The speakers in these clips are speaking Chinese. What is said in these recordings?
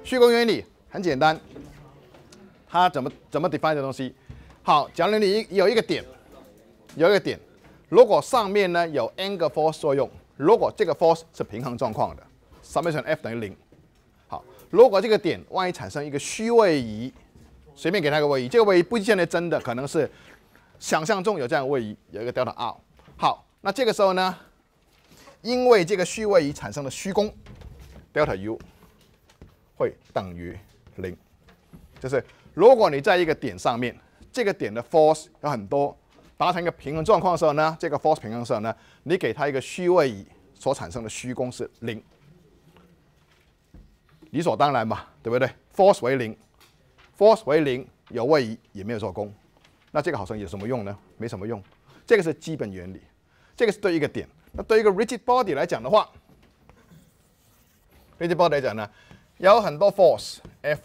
虚功原理很简单，它怎么 define 的东西？好，假如你有一个点，如果上面呢有 n 个 force 作用，如果这个 force 是平衡状况的 ，summation F 等于0。好，如果这个点万一产生一个虚位移，随便给它一个位移，这个位移不见得真的，可能是想象中有这样的位移，有一个 delta r。好，那这个时候呢，因为这个虚位移产生的虚功 delta u 会等于0，就是如果你在一个点上面，这个点的 force 有很多，达成一个平衡状况的时候呢，这个 force 平衡的时候呢，你给它一个虚位移所产生的虚功是0，理所当然嘛，对不对 ？force 为0，force 为0，有位移也没有做功，那这个好像有什么用呢？没什么用。这个是基本原理，这个是对一个点。那对一个 rigid body 来讲的话 ，rigid body 来讲呢，有很多 force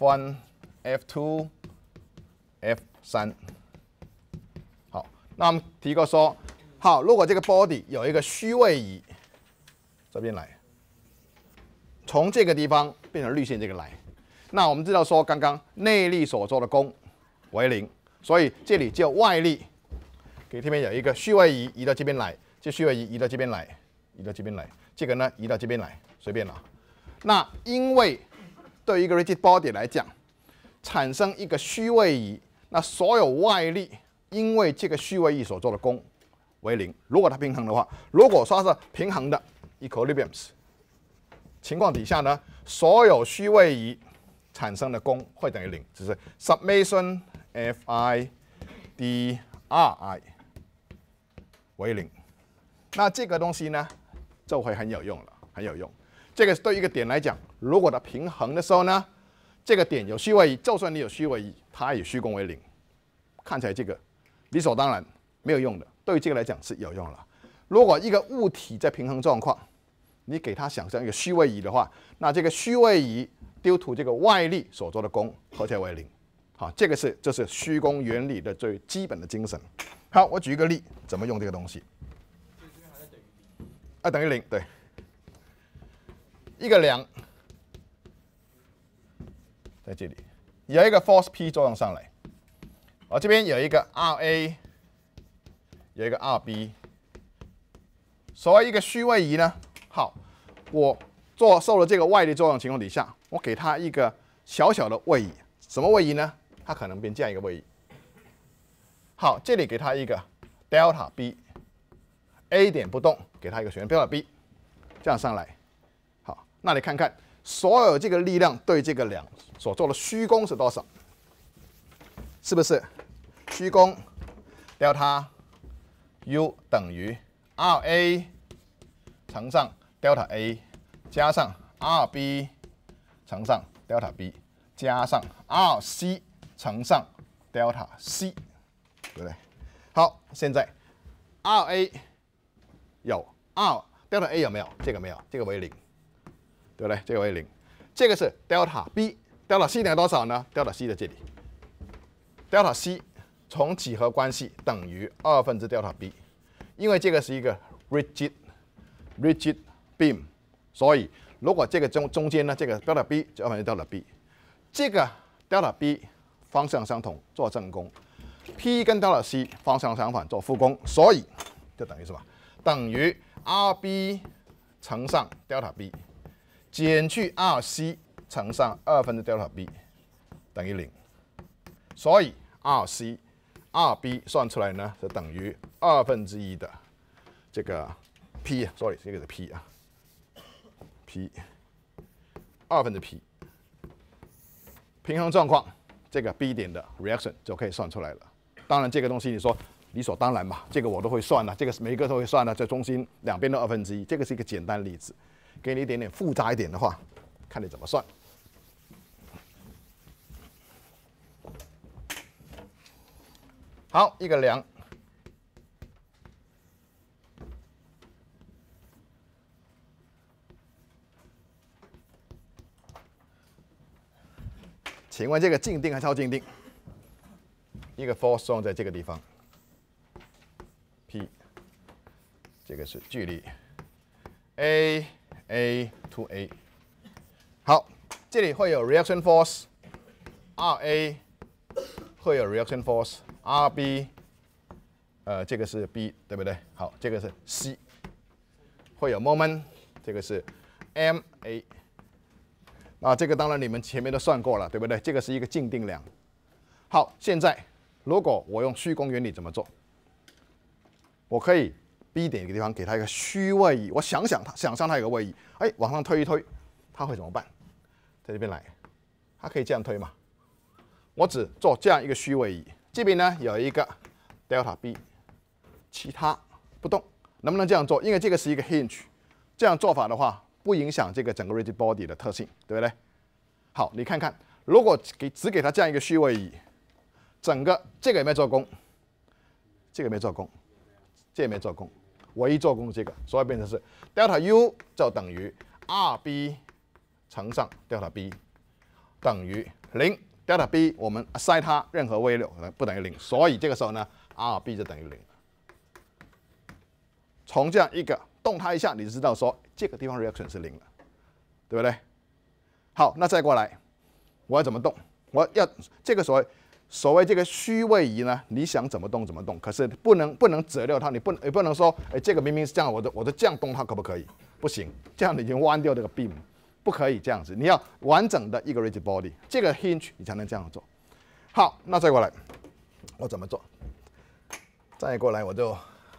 F1、F2、F3。好，那我们提过说，好，如果这个 body 有一个虚位移，这边来，从这个地方变成绿线这个来，那我们知道说，刚刚内力所做的功为0，所以这里就外力。给这边有一个虚位移，移到这边来，这虚位移移到这边来，移到这边来，这个呢移到这边来，随便拿。那因为对于一个 rigid body 来讲，产生一个虚位移，那所有外力因为这个虚位移所做的功为0。如果它平衡的话，如果说是平衡的 equilibriums 情况底下呢，所有虚位移产生的功会等于0，只是 summation Fi dRi。为0，那这个东西呢就会很有用了，很有用。这个对一个点来讲，如果它平衡的时候呢，这个点有虚位移，就算你有虚位移，它也虚功为0。看起来这个理所当然没有用的，对于这个来讲是有用了。如果一个物体在平衡状况，你给它想象一个虚位移的话，那这个虚位移丢土这个外力所做的功合起来为0。好，这是虚功原理的最基本的精神。好，我举一个例，怎么用这个东西？等于0，对。一个梁在这里，有一个 force P 作用上来，这边有一个 RA， 有一个 RB。所谓一个虚位移呢，好，我受了这个外力作用情况底下，我给它一个小小的位移，什么位移呢？它可能变这样一个位移。好，这里给它一个 delta B，A 点不动，给它一个旋 delta B， 这样上来。好，那你看看所有这个力量对这个梁所做的虚功是多少？是不是虚功 delta U 等于 RA 乘上 delta A 加上 RB 乘上 delta B 加上 RC 乘上 delta C。对不对？好，现在 RA 有 delta A 有没有？这个没有，这个为0，对不对？这个为0，这个是 delta B，delta C 等于多少呢？ delta C 在这里 ，delta C 从几何关系等于2分之 delta B， 因为这个是一个 rigid beam， 所以如果这个中间呢，这个 delta B 就2分之 delta B， 这个 delta B 方向相同，做正功。P 跟 delta C 方向相反，做负功，所以就等于什么？等于 RB 乘上 delta B 减去 RC 乘上2分之 delta B 等于0。所以 RB 算出来呢是等于2分之1的这个 P，sorry， 这个是 P 啊 ，P 2分之 P。平衡状况，这个 B 点的 reaction 就可以算出来了。当然，这个东西你说理所当然嘛，这个我都会算了，这个每一个都会算了，在中心两边都2分之1，这个是一个简单例子。给你一点点复杂一点的话，看你怎么算。好，一个梁，请问这个静定还是超静定？一个 force 作用在这个地方 ，P， 这个是距离 A to A。好， 这里会有 reaction force RA， 会有 reaction force RB， 这个是 B， 对不对？好，这个是 C， 会有 moment， 这个是 MA。啊，这个当然你们前面都算过了，对不对？这个是一个静定量。好，现在如果我用虚功原理怎么做？我可以 B 点一个地方给它一个虚位移，我想象它有个位移，哎，往上推一推，它会怎么办？在这边来，它可以这样推嘛？我只做这样一个虚位移，这边呢有一个 delta B， 其他不动，能不能这样做？因为这个是一个 hinge， 这样做法的话不影响这个整个 rigid body 的特性，对不对？好，你看看，如果只给它这样一个虚位移，整个这个有没有做功？这个没做功，这也没做功，唯一做功的这个，所以变成是 delta U 就等于 RB 乘上 delta B 等于0。delta B 我们 assign 它任何微流不等于0，所以这个时候呢 RB 就等于0。从这样一个动它一下，你就知道说这个地方 reaction 是0了，对不对？好，那再过来，我要怎么动？我要这个所谓这个虚位移呢？你想怎么动怎么动，可是不能折掉它，也不能说，哎，这个明明是这样，我就这样动它可不可以？不行，这样你已经弯掉这个 beam， 不可以这样子。你要完整的一个 rigid body， 这个 hinge 你才能这样做。好，那再过来，我怎么做？再过来我就，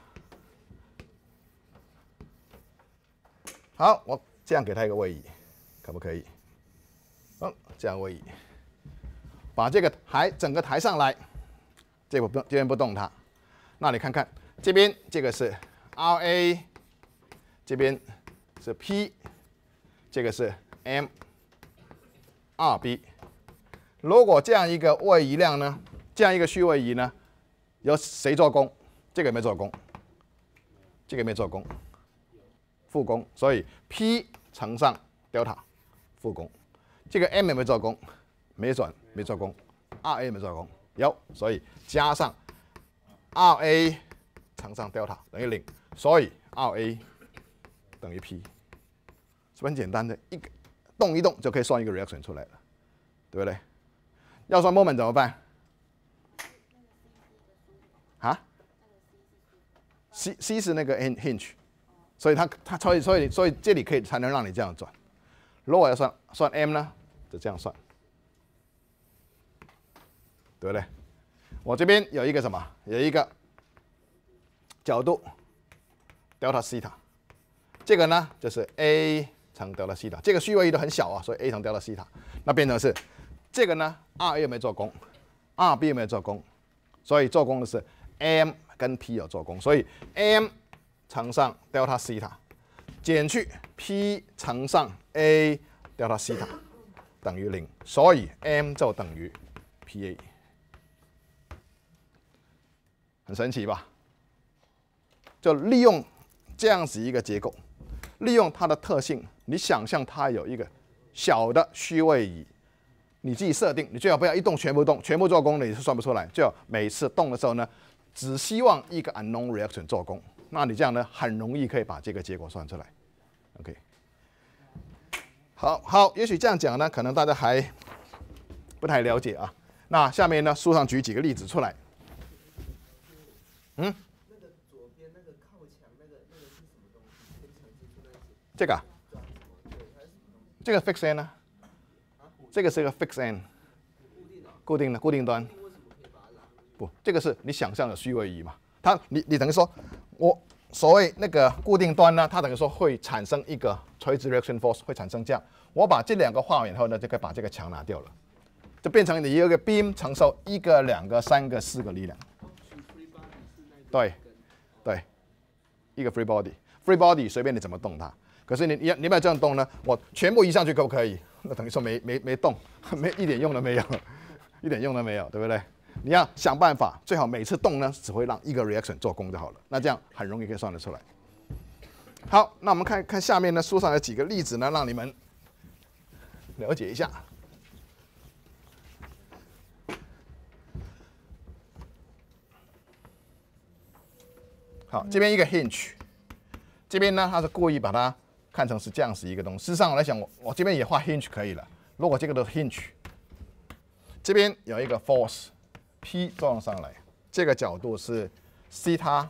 好，我这样给它一个位移，可不可以？这样位移。把这个整个抬上来，这边不动它。那你看看这边这个是 RA， 这边是 P， 这个是 M，RB。如果这样一个位移量呢，这样一个虚位移呢，由谁做功？这个有没有做功？这个没做功，负功，所以 P 乘上 delta 负功。这个 M 有没有做功？没做功 ，RA 没做功，有，所以加上 RA 乘上 delta 等于0，所以 RA 等于 P， 是不是很简单的？一个动一动就可以算一个 reaction 出来了，对不对？要算 moment 怎么办？啊 ？C 是那个 hinge， 所以所以这里才能让你这样转。如果要算 M 呢，就这样算。对不对？我这边有一个什么？有一个角度 delta theta， 这个呢就是 A 乘 delta theta， 这个虚位移都很小啊，所以 A 乘 delta theta， 那变成是这个呢 RA 有没有做功 ？RB 有没有做功？所以做功的是 M 跟 P 有做功，所以 M 乘上 delta theta 减去 P 乘上 A delta theta 等于0，所以 M 就等于 PA。很神奇吧？就利用这样子一个结构，利用它的特性，你想象它有一个小的虚位移，你自己设定，你最好不要一动全部动，全部做功的你是算不出来。最好每次动的时候呢，只希望一个 unknown reaction 做功，那你这样呢，很容易可以把这个结果算出来。OK， 好，也许这样讲呢，可能大家还不太了解啊。那下面呢，书上举几个例子出来。那个左边那个靠墙那个是什么东西？可以呈现出来这个、啊，这个 fix end 呢？这个是一个 fix end， 固定端。不，这个是你想象的虚位移嘛？你等于说，我所谓那个固定端呢，它等于说会产生一个垂直 reaction force， 会产生这样。我把这两个画完以后呢，就可以把这个墙拿掉了，就变成你有一个 beam 承受1个、2个、3个、4个力量。对，一个 free body 随便你怎么动它。可是你要不要这样动呢？我全部移上去可不可以？那等于说没动，一点用都没有，一点用都没有，对不对？你要想办法，最好每次动呢只会让一个 reaction 做功就好了。那这样很容易可以算得出来。好，那我们看看下面呢，书上有几个例子呢，让你们了解一下。好，这边一个 hinge， 这边呢，它是故意把它看成是这样子一个东西。事实上，我来想，我这边也画 hinge 可以了。 如果这个都是 hinge， 这边有一个 force P 作用上来，这个角度是西塔，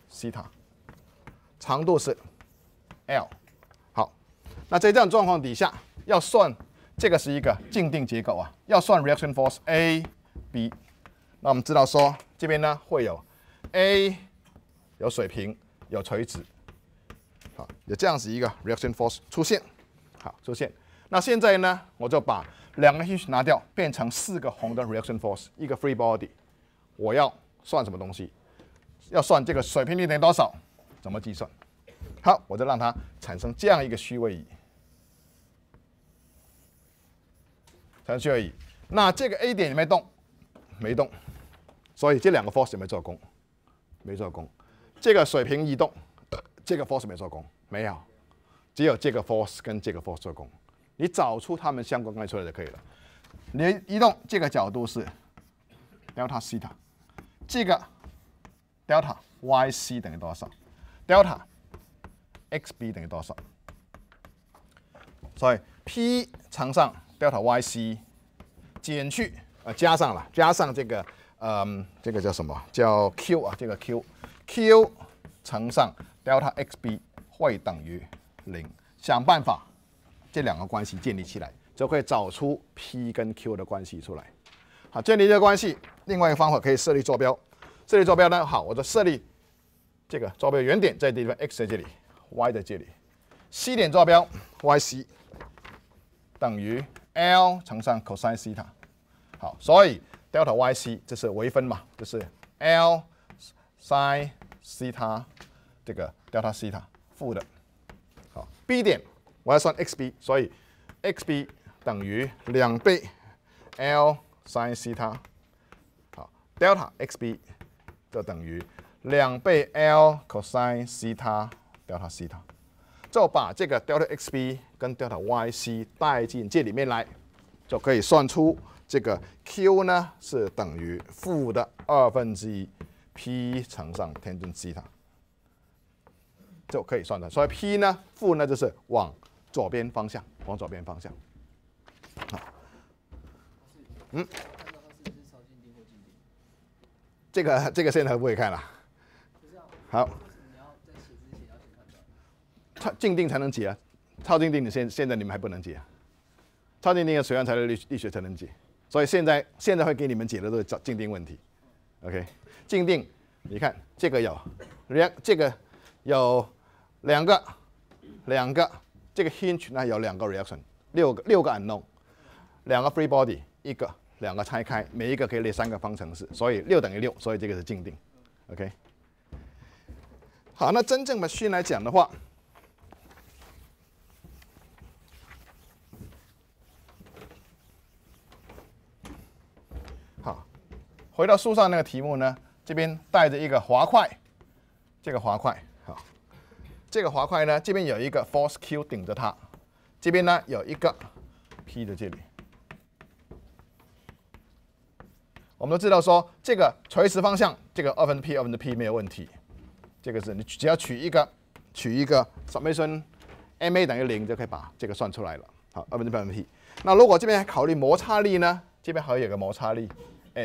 长度是 L。好，那在这样状况底下，要算这个是一个静定结构啊，要算 reaction force A、B。那我们知道说这边呢会有 A 有水平有垂直，好，有这样子一个 reaction force 出现，好出现。那现在呢，我就把2个 hinge 拿掉，变成4个红的 reaction force， 一个 free body。我要算什么东西？要算这个水平力等于多少？怎么计算？好，我就让它产生这样一个虚位移，产生虚位移。那这个 A 点有没有动？没动，所以这2个 force 有没有做功？没做功。这个水平移动，这个 force 没做功，没有，只有这个 force 跟这个 force 做功。你找出它们相关关系出来就可以了。你移动这个角度是 delta theta， 这个 delta yc 等于多少 ？delta xb 等于多少？所以 P 乘上 delta yc 减去加上这个这个叫什么？叫 Q 啊，这个 Q 乘上 delta xb 会等于0。想办法这2个关系建立起来，就可以找出 P 跟 Q 的关系出来。好，建立这个关系，另外一个方法可以设立坐标。设立坐标呢，好，我就设立这个坐标原点在这地方 ，x 在这里 ，y 在这里。C 点坐标 yc 等于 L 乘上 cosine theta。好，所以 delta yc 这是微分嘛，就是 L sin theta 这个 delta theta 负的。好 ，B 点我要算 xb， 所以 xb 等于2倍 L sin theta。好 ，delta xb 就等于2倍 L cosine theta delta theta。就把这个 delta xb 跟 delta yc 带进这里面来，就可以算出这个 Q 呢是等于负的1/2 P 乘上 tangent theta， 就可以算出来。所以 P 呢负呢就是往左边方向，往左边方向。好，这个现在不会看了。好。静定才能解啊，超静定现在你们还不能解啊，超静定的水源材料力学才能解，所以现在会给你们解的都是静定问题。OK， 静定，你看这个有两个，这个 hinge 呢有2个 reaction， 6个 unknown， 2个 free body， 2个拆开，每一个可以列3个方程式，所以6等于6，所以这个是静定。OK， 好，那真正machine来讲的话。回到书上那个题目呢，这边带着一个滑块，这个滑块，好，这个滑块呢，这边有一个 force Q 顶着它，这边呢有一个 P 在这里。我们都知道说，这个垂直方向，这个2/P 没有问题，这个是你只要取一个 summation ma 等于0就可以把这个算出来了。好，2/P。那如果这边还考虑摩擦力呢，这边还有一个摩擦力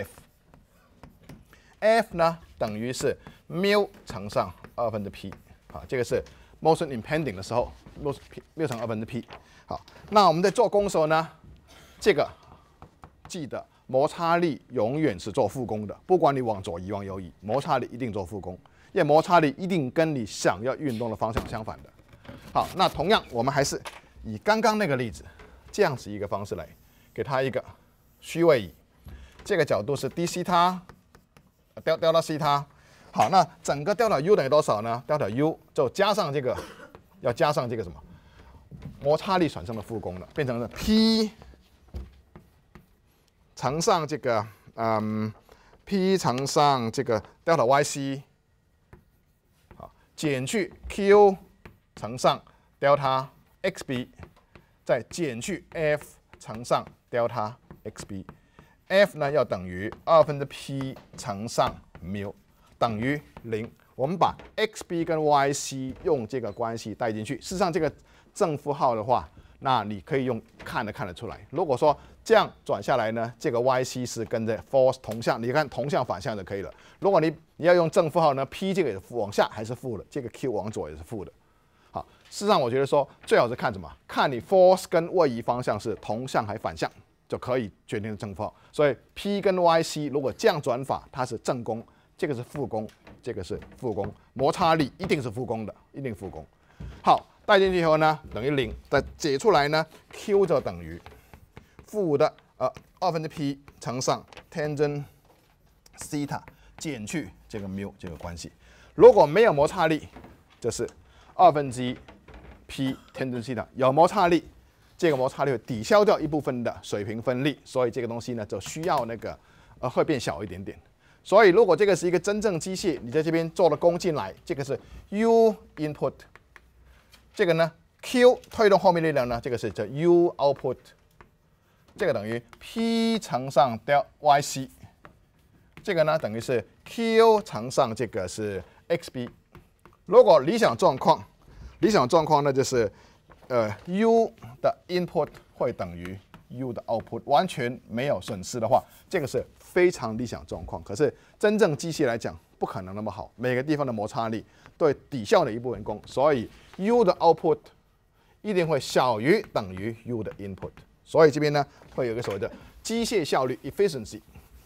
F 呢等于是 μ 乘上2/P， 好，这个是 motion impending 的时候 μ 乘2/P。好，那我们在做功的时候呢，这个记得摩擦力永远是做负功的，不管你往左移往右移，摩擦力一定做负功，因为摩擦力一定跟你想要运动的方向相反的。好，那同样我们还是以刚刚那个例子这样子一个方式来给它一个虚位移，这个角度是 d 西塔。delta theta， 好，那整个 delta u 等于多少呢 ？delta u 就加上这个，要加上这个什么摩擦力产生的负功了，变成了 P 乘上这个P 乘上这个 delta yc， 好，减去 Q 乘上 delta xb， 再减去 F 乘上 delta xb。F 呢要等于2/P 乘上 μ 等于0。我们把 xb 跟 yc 用这个关系带进去。事实上，这个正负号的话， 那你可以用看得出来。如果说这样转下来呢，这个 YC 是跟着 force 同向，你看同向反向就可以了。如果你要用正负号呢 ，P 这个也是往下还是负的，这个 Q 往左也是负的。好，事实上我觉得说最好是看什么？看你 force 跟位移方向是同向还反向，就可以决定正负号。所以 P 跟 YC 如果这样转法，它是正弓，这个是负弓，这个是负弓，摩擦力一定是负弓的，一定负弓。好，带进去以后呢，等于0，再解出来呢 ，Q 就等于负的2/P 乘上 tangent 西塔减去这个缪这个关系。如果没有摩擦力，就是1/P tangent 西塔。有摩擦力，这个摩擦力会抵消掉一部分的水平分力，所以这个东西呢就需要那个会变小一点点。所以如果这个是一个真正机械，你在这边做了功进来，这个是 U input， 这个呢 Q 推动后面力量呢，这个是叫 U output。这个等于 P 乘上 del YC， 这个呢等于是 Q 乘上这个是 XB。如果理想状况呢就是U 的 input 会等于 U 的 output， 完全没有损失的话，这个是非常理想状况。可是真正机械来讲不可能那么好，每个地方的摩擦力对抵消的一部分功，所以 U 的 output 一定会小于等于 U 的 input。所以这边呢会有一个所谓的机械效率 efficiency，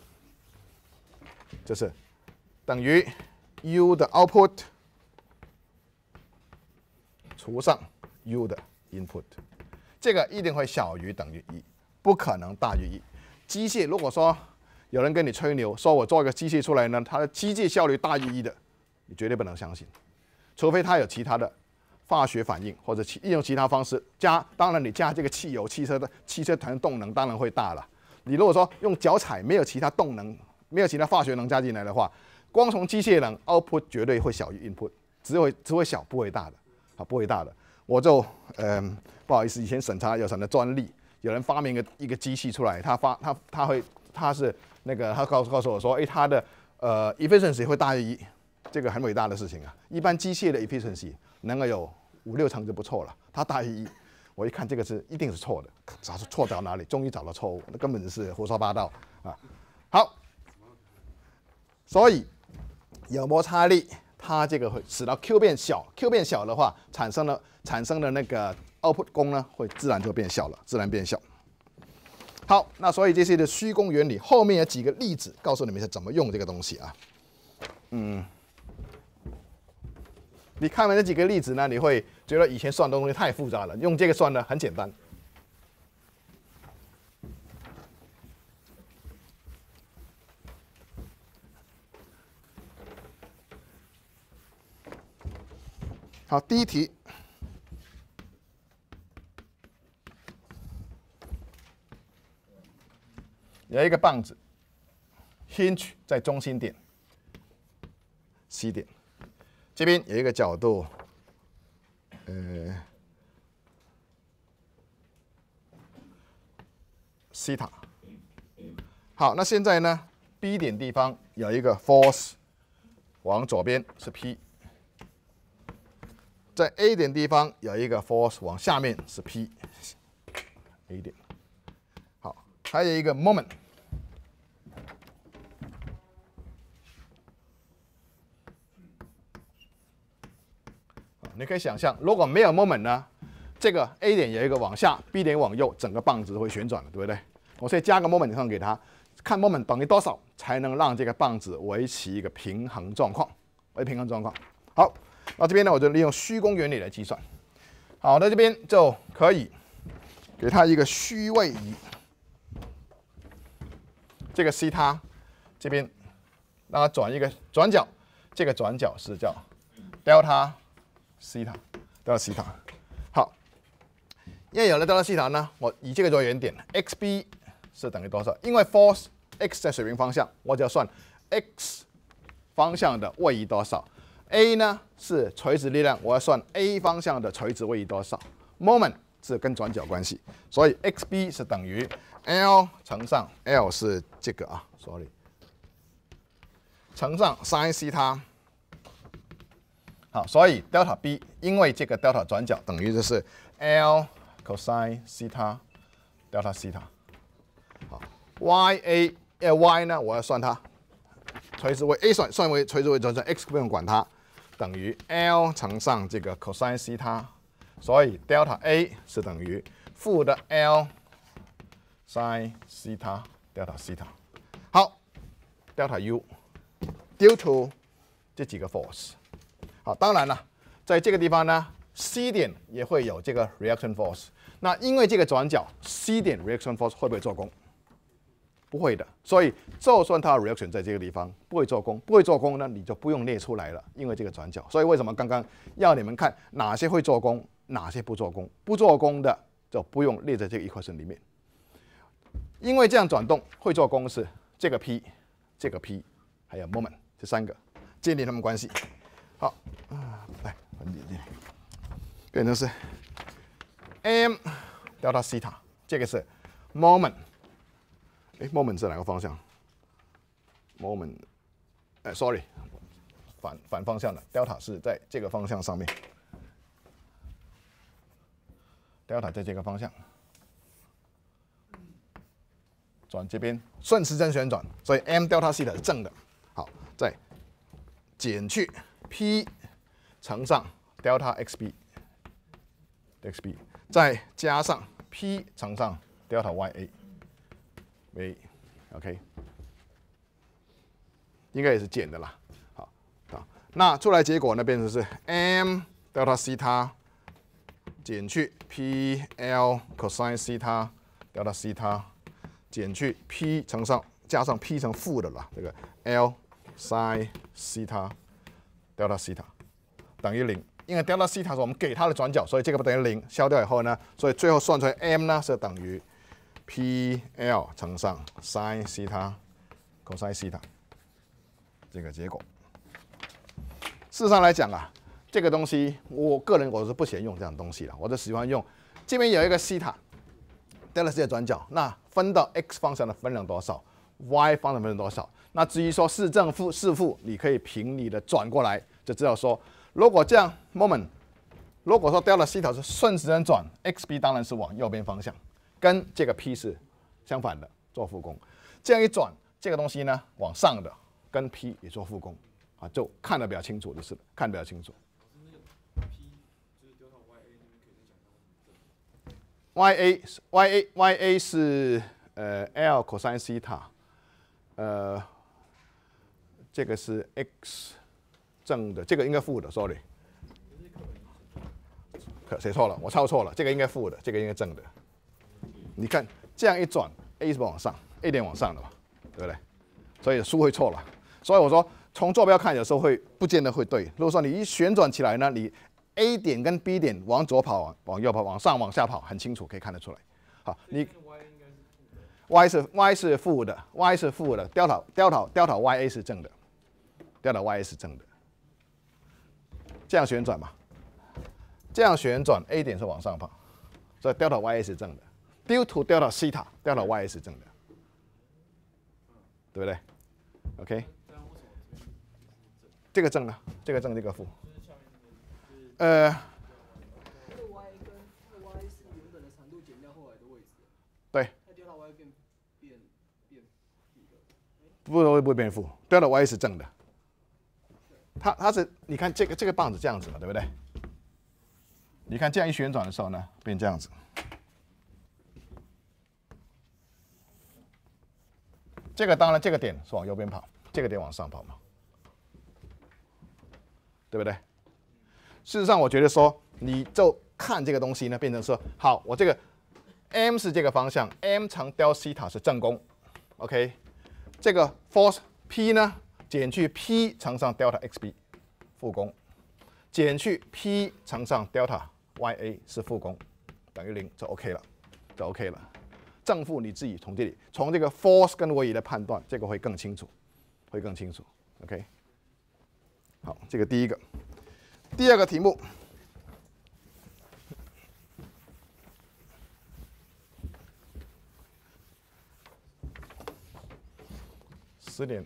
就是等于 U 的 output 除上 U 的 input， 这个一定会小于等于1，不可能大于1。机械如果说有人跟你吹牛说我做一个机械出来呢，它的机械效率大于1的，你绝对不能相信，除非它有其他的化学反应或者利用其他方式加，当然你加这个汽油，汽车团动能当然会大了。你如果说用脚踩，没有其他动能，没有其他化学能加进来的话，光从机械能 output 绝对会小于 input， 只会小不会大的，啊不会大的。我就不好意思，以前审查有审的专利，有人发明一个机器出来，他是那个他告诉我说，它的efficiency 会大于1，这个很伟大的事情啊。一般机械的 efficiency 能够有5-6成就不错了，它大于1，我一看这个一定是错的，错在哪里？终于找到错误，那根本是胡说八道啊！好，所以有摩擦力，它这个会使到 Q 变小 ，Q 变小的话，产生的那个 output 功呢，会自然就变小了，自然变小。好，那所以这些的虚功原理，后面有几个例子告诉你们是怎么用这个东西啊。你看完这几个例子呢，你会觉得以前算的东西太复杂了，用这个算呢很简单。好，第一题，有一个棒子 ，hinge 在中心点 C 点。这边有一个角度，西塔。好，那现在呢 ，B 点地方有一个 force 往左边是 P， 在 A 点地方有一个 force 往下面是 P，A 点。好，还有一个 moment。你可以想象，如果没有 moment 呢，这个 A 点有一个往下 ，B 点往右，整个棒子会旋转的，对不对？我所以加个 moment 上给它，看 moment 等于多少，才能让这个棒子维持一个平衡状况，好，那这边呢，我就利用虚功原理来计算。好，那这边就可以给它一个虚位移，这个 西塔这边让它转一个转角，这个转角是叫 delta 西塔，delta 西塔。好，因为有了 delta 西塔呢，我以这个做原点 ，xb 是等于多少？因为 force x 在水平方向，我只要算 x 方向的位移多少。A 呢是垂直力量，我要算 A 方向的垂直位移多少。moment 是跟转角关系，所以 xb 是等于 L 乘上 L 是这个啊 ，sorry， 乘上 sin 西塔。好，所以 delta b 因为这个 delta 转角等于就是 L cosine 西塔 delta 西塔。好 ，y 呢，我要算它，垂直为 a 算为垂直为转正 x 不用管它，等于 L 乘上这个 cosine 西塔，所以 delta a 是等于负的 L sin 西塔 delta 西塔。好 ，delta u due to 这几个 force。好，当然了，在这个地方呢 ，C 点也会有这个 reaction force。那因为这个转角 C 点 reaction force 会不会做功？不会的。所以就算它的 reaction 在这个地方不会做功，不会做功呢，你就不用列出来了，因为这个转角。所以为什么刚刚要你们看哪些会做功，哪些不做功？不做功的就不用列在这个 equation 里面。因为这样转动会做功是这个 P、这个 P 还有 moment 这三个建立它们关系。好，来，变成是 m delta 西塔，这个是 moment。moment 是哪个方向 ？moment， sorry， 反方向的 delta 是在这个方向上面 ，delta 在这个方向，转这边顺时针旋转，所以 m delta 西塔是正的。好，再减去 p 乘上 delta xb， 再加上 p 乘上 delta ya。OK， 应该也是减的啦。好，那出来结果呢，变成是 m delta 西塔减去 p l cosine 西塔 delta 西塔减去 p 乘上加上 p 乘负的啦，这个 l sin 西塔 delta 西塔等于0。因为 delta 西塔是我们给它的转角，所以这个不等于0，消掉以后呢，所以最后算出来 m 呢是等于 P_L 乘上 sin 西塔 cos 西塔这个结果。事实上来讲啊，这个东西我个人是不喜欢用这样的东西的，我就喜欢用这边有一个西塔 delta 西塔转角，那分到 x 方向的分量多少 ，y 方向的分量多少。那至于说是正负是负，你可以凭你的转过来就知道说，如果这样 moment， 如果说 delta 西塔是顺时针转 ，xb 当然是往右边方向。跟这个 P 是相反的，做负功。这样一转，这个东西呢往上的，跟 P 也做负功，啊，就看得比较清楚就是了，看得比较清楚。ya 是L cosine 西塔，这个是 x 正的，这个应该负的 ，sorry， 写错了，我抄错了，这个应该负的，这个应该正的。你看这样一转 ，A 是不往上 ，A 点往上的嘛，对不对？所以数会错了。所以我说从坐标看，有时候会不见得会对。如果说你一旋转起来呢，你 A 点跟 B 点往左跑、往右跑、往上、往下跑，很清楚可以看得出来。好，你 y 是负的 ，y 是负的 ，delta ya 是正的 ，delta ya 是正的。这样旋转嘛，这样旋转 A 点是往上跑，所以 delta ya 是正的。due to delta 西塔 delta ya 是正的，对不对 ？OK， 这个正呢？这个正，这个负。 这个 y 跟 y 是原本的长度减掉后来的位置。 对。 那 delta y 变不会变负 ，delta ya 是正的。它是你看这个棒子这样子嘛，对不对？你看这样一旋转的时候呢，变这样子。这个当然这个点是往右边跑，这个点往上跑嘛，对不对？事实上，我觉得说你就看这个东西呢，变成说好，我这个 m 是这个方向 ，m 乘 delta 西塔是正功 ，OK， 这个 force P 呢减去 P 乘上 delta xb 负功，减去 P 乘上 delta ya 是负功，等于0就 OK 了，就 OK 了。正负你自己从这里，从这个 force 跟位移的判断，这个会更清楚，会更清楚。OK， 好，这个第一个，第二个题目。10.2。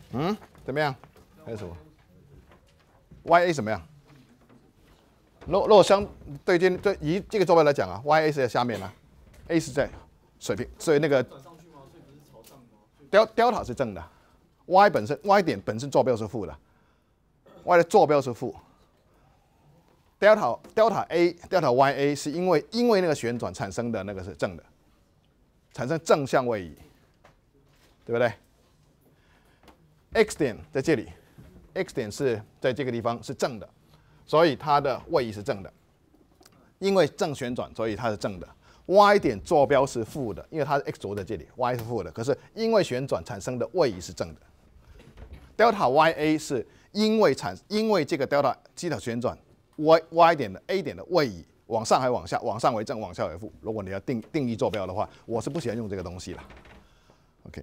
怎么样？还有什么 ？YA 怎么样？如果对以这个坐标来讲啊 ，YA 是在下面啊 ，A 是在水平，所以那个 delta 是正的 ，Y 点本身坐标是负的 ，Y 的坐标是负。delta YA 是因为那个旋转产生的那个是正的，产生正向位移，对不对 ？X 点在这里 ，X 点是在这个地方是正的，所以它的位移是正的。因为正旋转，所以它是正的。Y 点坐标是负的，因为它的 x 轴在这里 ，y 是负的。可是因为旋转产生的位移是正的。delta YA 是因为这个 delta 基塔旋转 y 点的 A 点的位移往上还往下，往上为正，往下为负。如果你要定义坐标的话，我是不喜欢用这个东西了。OK。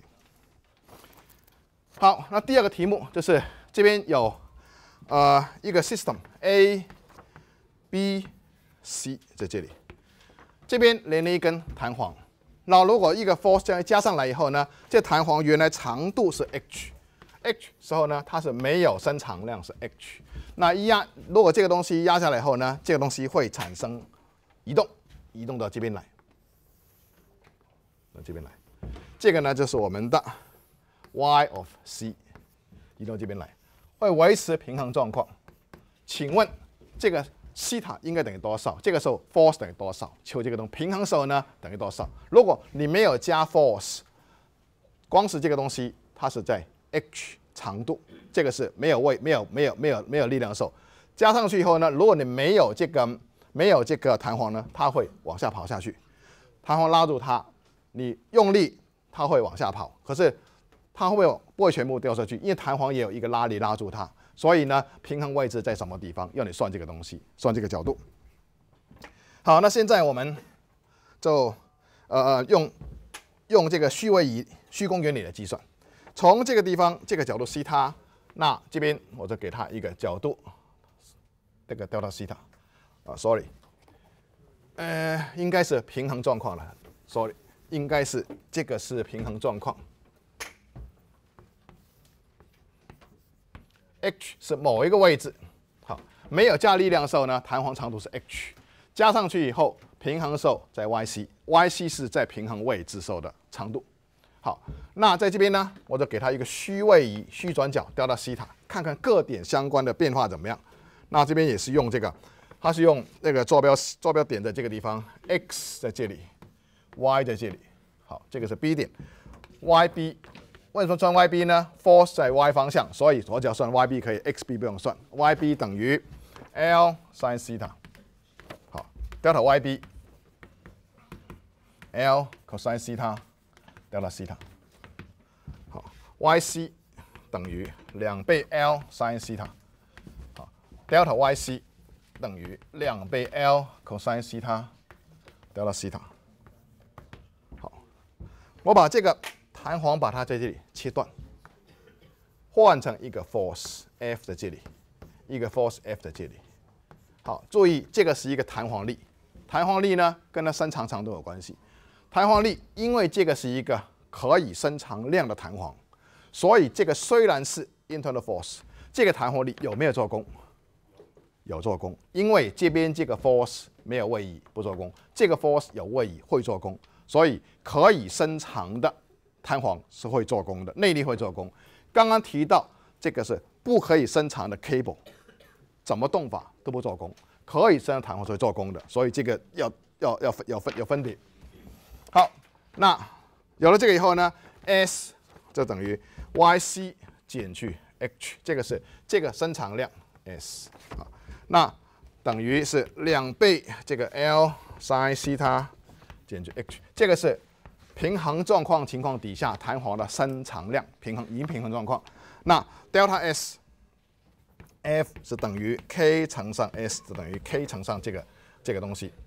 好，那第二个题目就是这边有一个 system A、B、C 在这里，这边连了一根弹簧。那如果一个 force 这样加上来以后呢，这弹簧原来长度是 h 时候呢，它是没有伸长量是 h。那如果这个东西压下来以后呢，这个东西会产生移动到这边来，到这边来。这个呢就是我们的 y of c， 移动这边来，会维持平衡状况。请问这个西塔应该等于多少？这个时候 force 等于多少？求这个东西平衡的时候呢等于多少？如果你没有加 force， 光是这个东西它是在 h 长度，这个是没有力量的时候，加上去以后呢，如果你没有这个弹簧呢，它会往下跑下去。弹簧拉住它，你用力它会往下跑，可是它不会全部掉下去，因为弹簧也有一个拉力拉住它。所以呢，平衡位置在什么地方？要你算这个东西，算这个角度。好，那现在我们就用这个虚位移虚功原理来计算。从这个地方这个角度西塔，那这边我就给它一个角度，这个delta西塔，sorry， 应该是平衡状况了 ，sorry， 应该是这个是平衡状况。h 是某一个位置，好，没有加力量的时候呢，弹簧长度是 h， 加上去以后，平衡的时候在 yc 是在平衡位置时候的长度。好，那在这边呢，我就给它一个虚位移、虚转角delta西塔，看看各点相关的变化怎么样。那这边也是用这个，它是用那个坐标点在这个地方 ，x 在这里 ，y 在这里。好，这个是 B 点 ，YB。为什么算 YB 呢 ？Force 在 Y 方向，所以我只要算 YB 可以 ，XB 不用算。YB 等于 L sin 西塔。好 ，delta YB L cos 西塔 delta 西塔。好 ，YC 等于2倍 L sin 西塔。好 ，delta YC 等于2倍 L cos 西塔 delta 西塔。好，我把这个弹簧把它在这里切断，换成一个 force F 在这里，一个 force F 在这里。好，注意这个是一个弹簧力，弹簧力呢跟它伸长长度有关系。弹簧力因为这个是一个可以伸长量的弹簧，所以这个虽然是 internal force， 这个弹簧力有没有做功？有做功，因为这边这个 force 没有位移不做功，这个 force 有位移会做功，所以可以伸长的弹簧是会做功的，内力会做功。刚刚提到这个是不可以伸长的 cable， 怎么动法都不做功，可以伸长弹簧是会做功的，所以这个有分别。好，那有了这个以后呢 ，S 就等于 YC 减去 H， 这个伸长量 S 好，那等于是2倍这个 L sin 西塔减去 H， 这个是平衡状况情况底下弹簧的伸长量已经平衡状况。那 delta S F 是等于 K 乘上 S 是等于 K 乘上这个东西。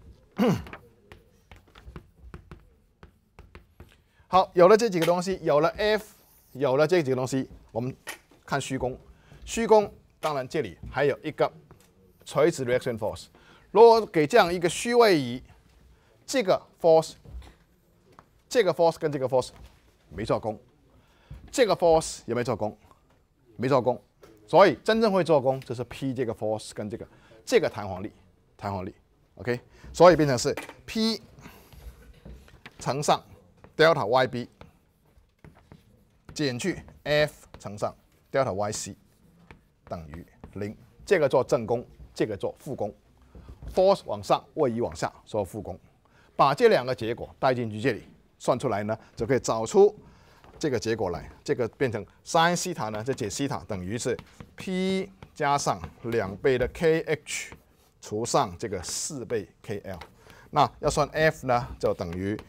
好，有了这几个东西，有了 F， 有了这几个东西，我们看虚功。虚功当然这里还有一个垂直 reaction force。如果给这样一个虚位移，这个 force 跟这个 force 没做功，这个 force 有没有做功？ 没做功。所以真正会做功就是 P 这个 force 跟这个弹簧力，OK， 所以变成是 P 乘上 delta YB 减去 F 乘上 delta YC 等于0。这个做正功，这个做负功。force 往上，位移往下，说负功。把这两个结果带进去这里，算出来呢，就可以找出这个结果来。这个变成 sin 西塔呢，就解西塔等于是 P 加上2倍的 KH 除上这个4倍 KL。那要算 F 呢，就等于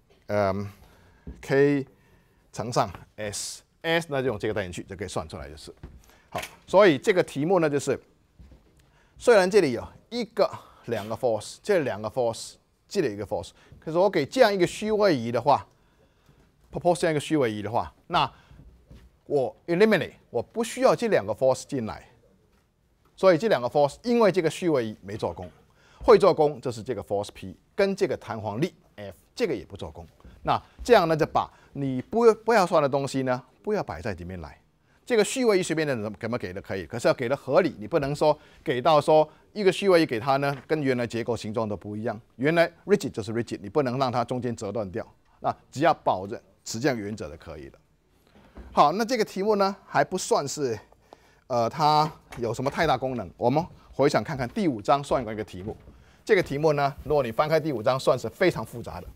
K 乘上 S，S 呢就用这个带进去，就可以算出来就是。好，所以这个题目呢就是，虽然这里有2个 force， 这2个 force， 这里一个 force， 可是我给这样一个虚位移的话 ，propose 这样一个虚位移的话，那我 eliminate， 我不需要这2个 force 进来，所以这2个 force 因为这个虚位移没做功，会做功就是这个 force P 跟这个弹簧力 F， 这个也不做功。那这样呢，就把你不要算的东西呢，不要摆在里面来。这个虚位移随便的人怎么给的可以，可是要给的合理，你不能说给到说一个虚位移给它呢，跟原来结构形状都不一样。原来 rigid 就是 rigid， 你不能让它中间折断掉。那只要保证持这样原则就可以了。好，那这个题目呢还不算是它有什么太大功能。我们回想看看第5章算过一个题目，这个题目呢，如果你翻开第5章，算是非常复杂的。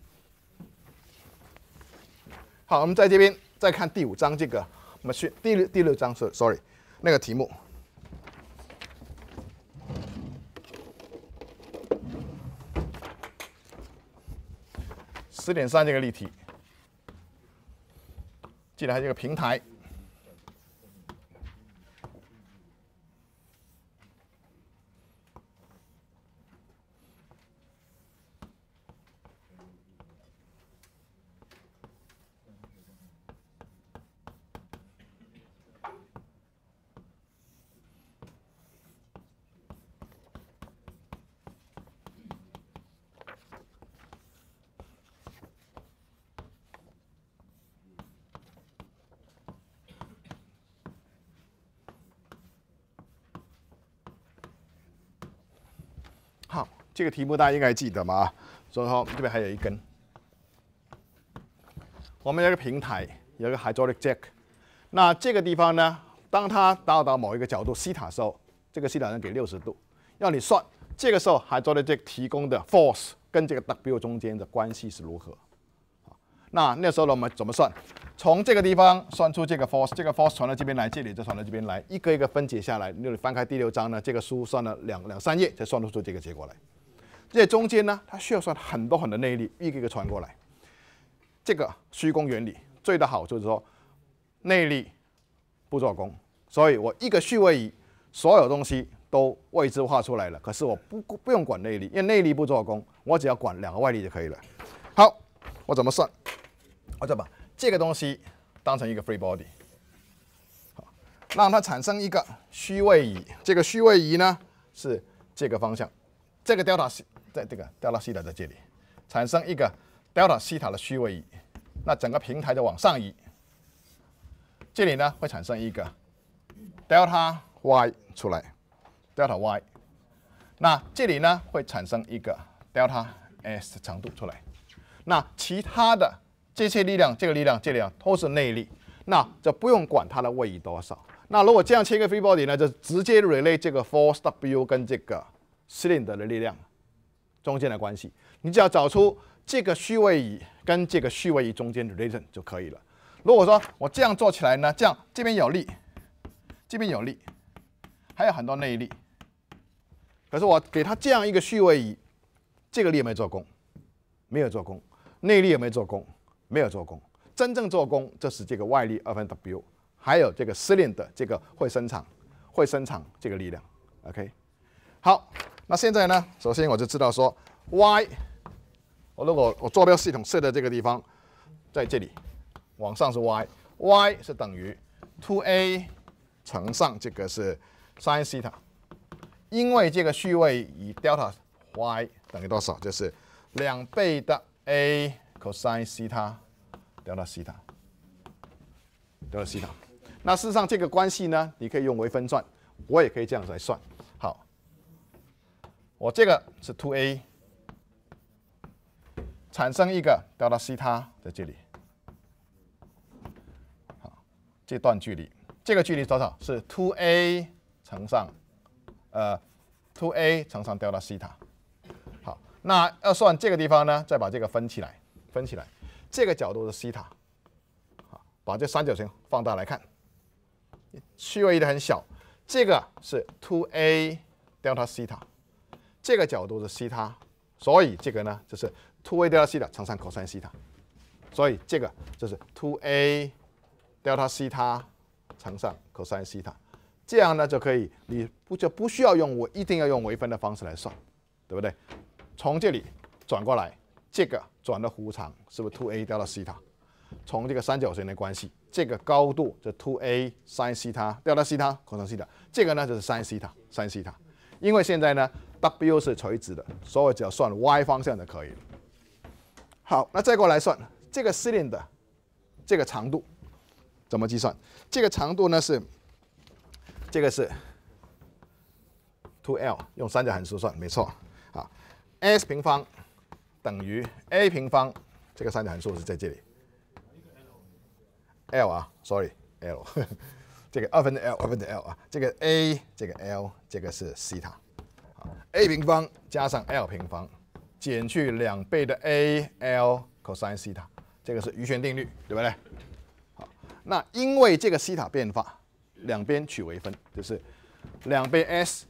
好，我们在这边再看第5章这个。第6章是 sorry 那个题目10.3这个例题，记得还有一个平台。好，这个题目大家应该记得嘛？所以说这边还有一根，我们有一个平台，有一个 hydraulic jack。那这个地方呢，当它达到某一个角度西塔的时候，这个西塔能给60度，要你算这个时候 hydraulic jack 提供的 force 跟这个 W 中间的关系是如何。那时候呢，我们怎么算？从这个地方算出这个 force， 这个 force 传到这边来，这里就传到这边来，一个一个分解下来。你翻开第6章呢，这个书算了两3页，才算得出这个结果来。这中间呢，它需要算很多内力，一个一个传过来。这个虚功原理最大好处就是说，内力不做功，所以我一个虚位移，所有东西都位置画出来了。可是我不用管内力，因为内力不做功，我只要管2个外力就可以了。好，我怎么算？我就把这个东西当成一个 free body， 好，让它产生一个虚位移。这个虚位移呢是这个方向，这个 delta 在这个 delta 西塔在这里，产生一个 delta 西塔的虚位移，那整个平台就往上移。这里呢会产生一个 delta y 出来 ，delta y， 那这里呢会产生一个 delta s 的长度出来。那其他的这些力量，这个力量都是内力，那就不用管它的位移多少。那如果这样切个 free body 呢，就直接 relate 这个 force W 跟这个 cylinder 的力量中间的关系。你只要找出这个虚位移跟这个虚位移中间的 relation 就可以了。如果说我这样做起来呢，这样这边有力，这边有力，还有很多内力，可是我给它这样一个虚位移，这个力有没有做功？没有做功。内力有没有做功？没有做功。真正做功就是这个外力2W， 还有这个 cylinder 这个会伸长这个力量。OK， 好，那现在呢，首先我就知道说 y， 如果我坐标系统设的这个地方，在这里往上是 y 是等于 2a 乘上这个是 sin 西塔，因为这个虚位移 delta y 等于多少？就是2倍的 a cosine 西塔 delta 西塔 delta 西塔。 那事实上这个关系呢，你可以用微分算，我也可以这样子来算。好，我这个是 2a 产生一个 delta 西塔在这里。好，这段距离，这个距离多少？是 2a 乘上2a 乘上 delta 西塔。好，那要算这个地方呢，再把这个分起来，这个角度是西塔。好，把这三角形放大来看。虚位移的很小，这个是 2a delta 西塔，这个角度是西塔，所以这个呢就是 2a delta 西塔乘上 cos 西塔，所以这个就是 2a delta 西塔乘上 cos 西塔，这样呢就可以，你不需要一定要用微分的方式来算，对不对？从这里转过来，这个转的弧长是不是 2a delta 西塔？从这个三角形的关系，这个高度是 2a sin 西塔，delta 西塔 cos 西塔，这个呢就是 sin 西塔。因为现在呢 W 是垂直的，所以只要算 y 方向就可以了。好，那再过来算这个 cylinder 这个长度怎么计算？这个长度呢是这个是 2l， 用三角函数算，没错。好 ，s 平方等于 a 平方，这个三角函数是在这里。L 啊 ，sorry L， 这个2分之 L 啊，这个 A 这个 L 这个是西塔，A 平方加上 L 平方减去2倍的 A L cos 西塔，这个是余弦定律，对不对？好，那因为这个西塔变化，两边取微分，就是2倍 S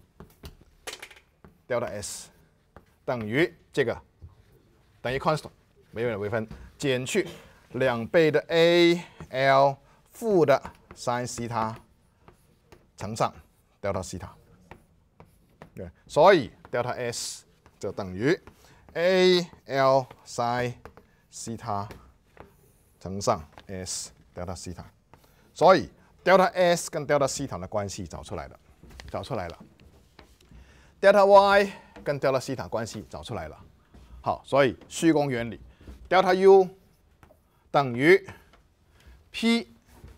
delta S 等于这个等于 constant 没有微分减去。2倍的 a l 负的 sin 西塔乘上 delta 西塔，对，所以 delta s 就等于 a l sin 西塔乘上 s delta 西塔，所以 delta s 跟 delta 西塔的关系找出来了，delta y 跟 delta 西塔关系找出来了。好，所以虚功原理 delta u。等于 P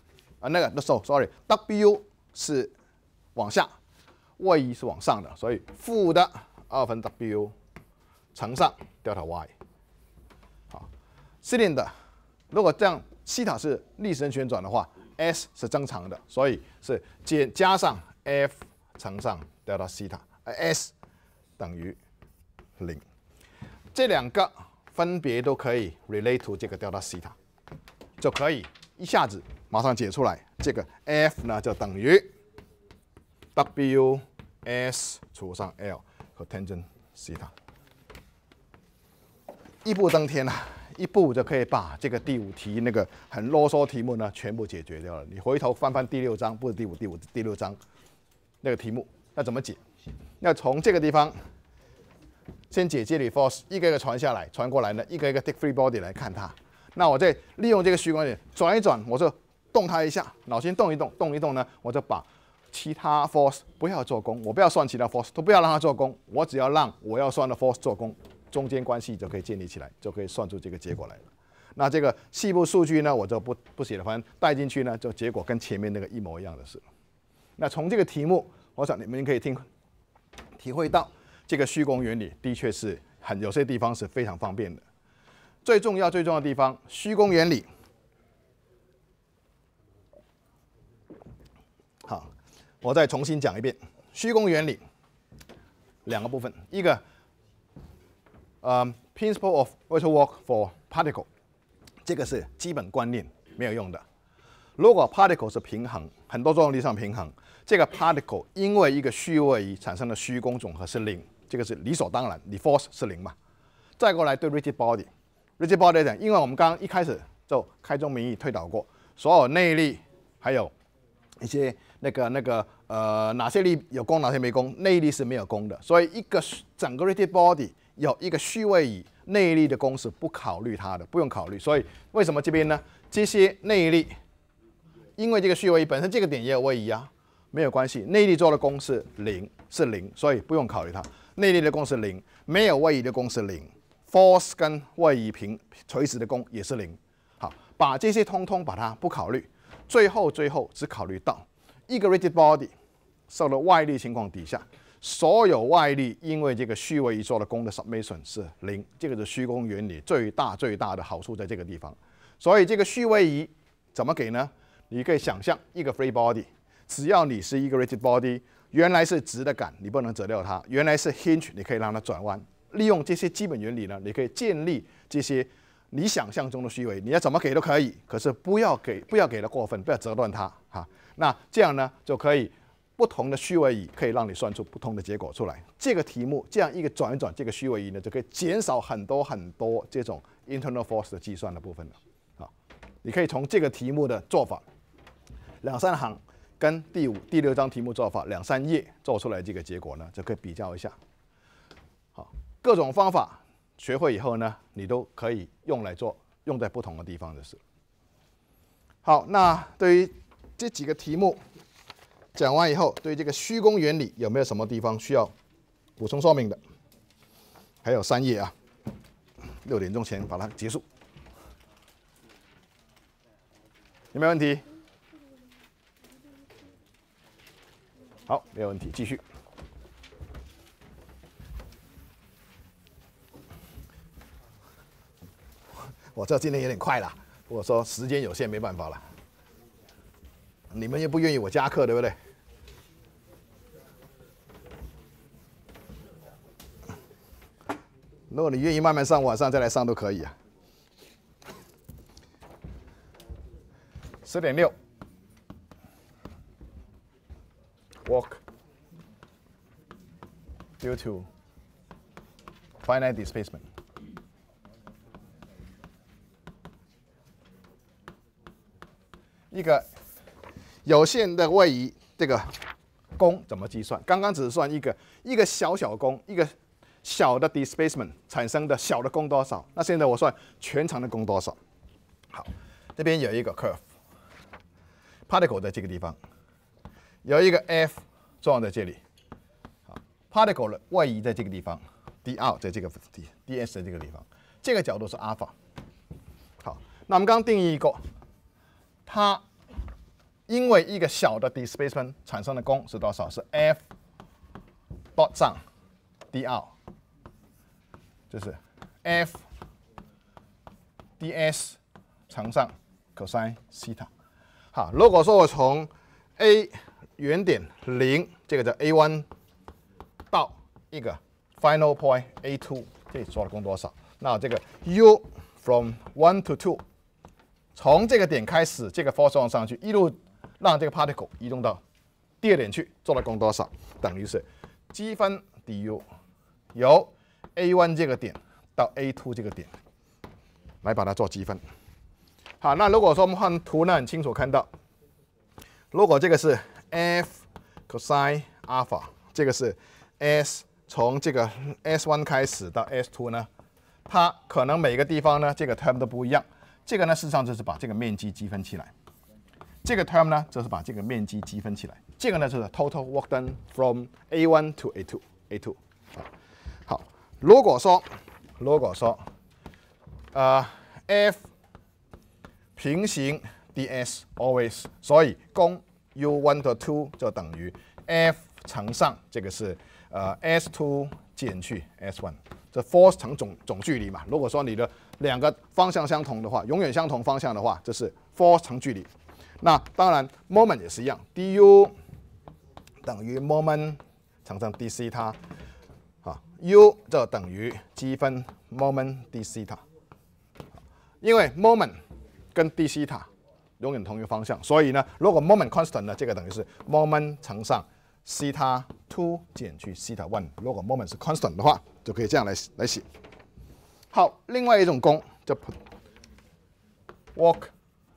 sorry，W 是往下，位移是往上的，所以负的2分 W 乘上 delta y。好 ，cylinder 如果这样，西塔是逆时针旋转的话 ，S 是正常的，所以是加上 F 乘上 delta 西塔，S 等于0。这两个分别都可以 relate to 这个 delta 西塔。就可以一下子马上解出来，这个 F 呢就等于 W S 除上 L 和 tangent 西塔，一步登天啊！一步就可以把这个第5题那个很啰嗦题目呢全部解决掉了。你回头翻翻第6章，不是第6章那个题目，要怎么解？要从这个地方先解这里 force 一个一个传过来呢，一个一个 take free body 来看它。那我再利用这个虚光点转一转，我就动它一下，脑筋动一动呢，我就把其他 force 不要做功，我不要算其他 force， 都不要让它做功，我只要让我要算的 force 做功，中间关系就可以建立起来，就可以算出这个结果来了。那这个细部数据呢，我就不写了，反正带进去呢，就结果跟前面那个一模一样的事。那从这个题目，我想你们可以体会到这个虚功原理的确是有些地方是非常方便的。最重要的地方，虚功原理。好，我再重新讲一遍，虚功原理2个部分，一个principle of virtual work for particle， 这个是基本观念，没有用的。如果 particle 是平衡，很多作用力上平衡，这个 particle 因为一个虚位移产生的虚功总和是0，这个是理所当然，你 force 是0嘛。再过来对 rigid body。rigid body 来讲，因为我们刚刚一开始就开宗明义推导过，所有内力还有一些哪些力有功，哪些没功，内力是没有功的。所以整个 rigid body 有一个虚位移，内力的功是不考虑它的，不用考虑。所以为什么这边呢？这些内力，因为这个虚位移本身这个点也有位移啊，没有关系，内力做的功是0，所以不用考虑它。内力的功是0，没有位移的功是0。force 跟位移垂直的功也是0。好，把这些通通把它不考虑， 最后只考虑到一个 rigid body 受了外力情况底下，所有外力因为这个虚位移做的功的 summation 是0，这个是虚功原理最大的好处在这个地方。所以这个虚位移怎么给呢？你可以想象一个 free body， 只要你是一个 rigid body， 原来是直的杆，你不能折掉它；原来是 hinge， 你可以让它转弯。利用这些基本原理呢，你可以建立这些你想象中的虚位，你要怎么给都可以，可是不要给的过分，不要折断它哈。那这样呢，就可以不同的虚位移可以让你算出不同的结果出来。这个题目这样一个转一转，这个虚位移呢，就可以减少很多这种 internal force 的计算的部分了。好，你可以从这个题目的做法2-3行，跟第6章题目做法2-3页做出来这个结果呢，就可以比较一下。好，各种方法学会以后呢，你都可以用在不同的地方就是。好，那对于这几个题目讲完以后，对于这个虚功原理有没有什么地方需要补充说明的？还有3页啊，6点钟前把它结束。有没有问题？好，没有问题，继续。我这今天有点快了，我说时间有限，没办法了。你们又不愿意我加课，对不对？如果你愿意慢慢上，晚上再来上都可以啊。10.6 walk due to finite displacement。一个有限的位移，这个功怎么计算？刚刚只是算一个小功，一个小的 displacement 产生的小的功多少？那现在我算全长的功多少？好，这边有一个 curve，particle 在这个地方，有一个 F 撞在这里，好 ，particle 的位移在这个地方 ，dr 在这个 ds 在这个地方，这个角度是 alpha。好，那我们刚刚定义过。它因为一个小的 displacement 产生的功是多少？是 F dot 上 dr， 就是 F ds 乘上 cosine 西塔。好，如果说我从 A 原点0，这个叫 A1 到一个 final point A2， 这里做的功多少？那这个 U from 1 to 2。从这个点开始，这个 force 往上去，一路让这个 particle 移动到第2点去，做的功多少？等于是积分 du 由 A1 这个点到 A2 这个点来把它做积分。好，那如果说我们看图呢，很清楚看到，如果这个是 F cosine alpha， 这个是 S 从这个 S1 开始到 S2 呢，它可能每个地方呢这个 term 都不一样。这个呢，事实上就是把这个面积积分起来。这个 term 呢，就是把这个面积积分起来。这个呢，就是 total work done from A1 to A2。好，如果说F 平行 ds always， 所以功 U1 到 2就等于 F 乘上这个是S2 减去 S1。这 force 乘总距离嘛，如果说你的2个方向相同的话，永远相同方向的话，这是 force 乘距离。那当然 moment 也是一样 ，du 等于 moment 乘上 d 西塔，啊 ，u 就等于积分 moment d 西塔。因为 moment 跟 d 西塔永远同一个方向，所以呢，如果 moment constant 呢，这个等于是 moment 乘上西塔2减去西塔1。如果 moment 是 constant 的话，就可以这样来写。好，另外一种功叫 walk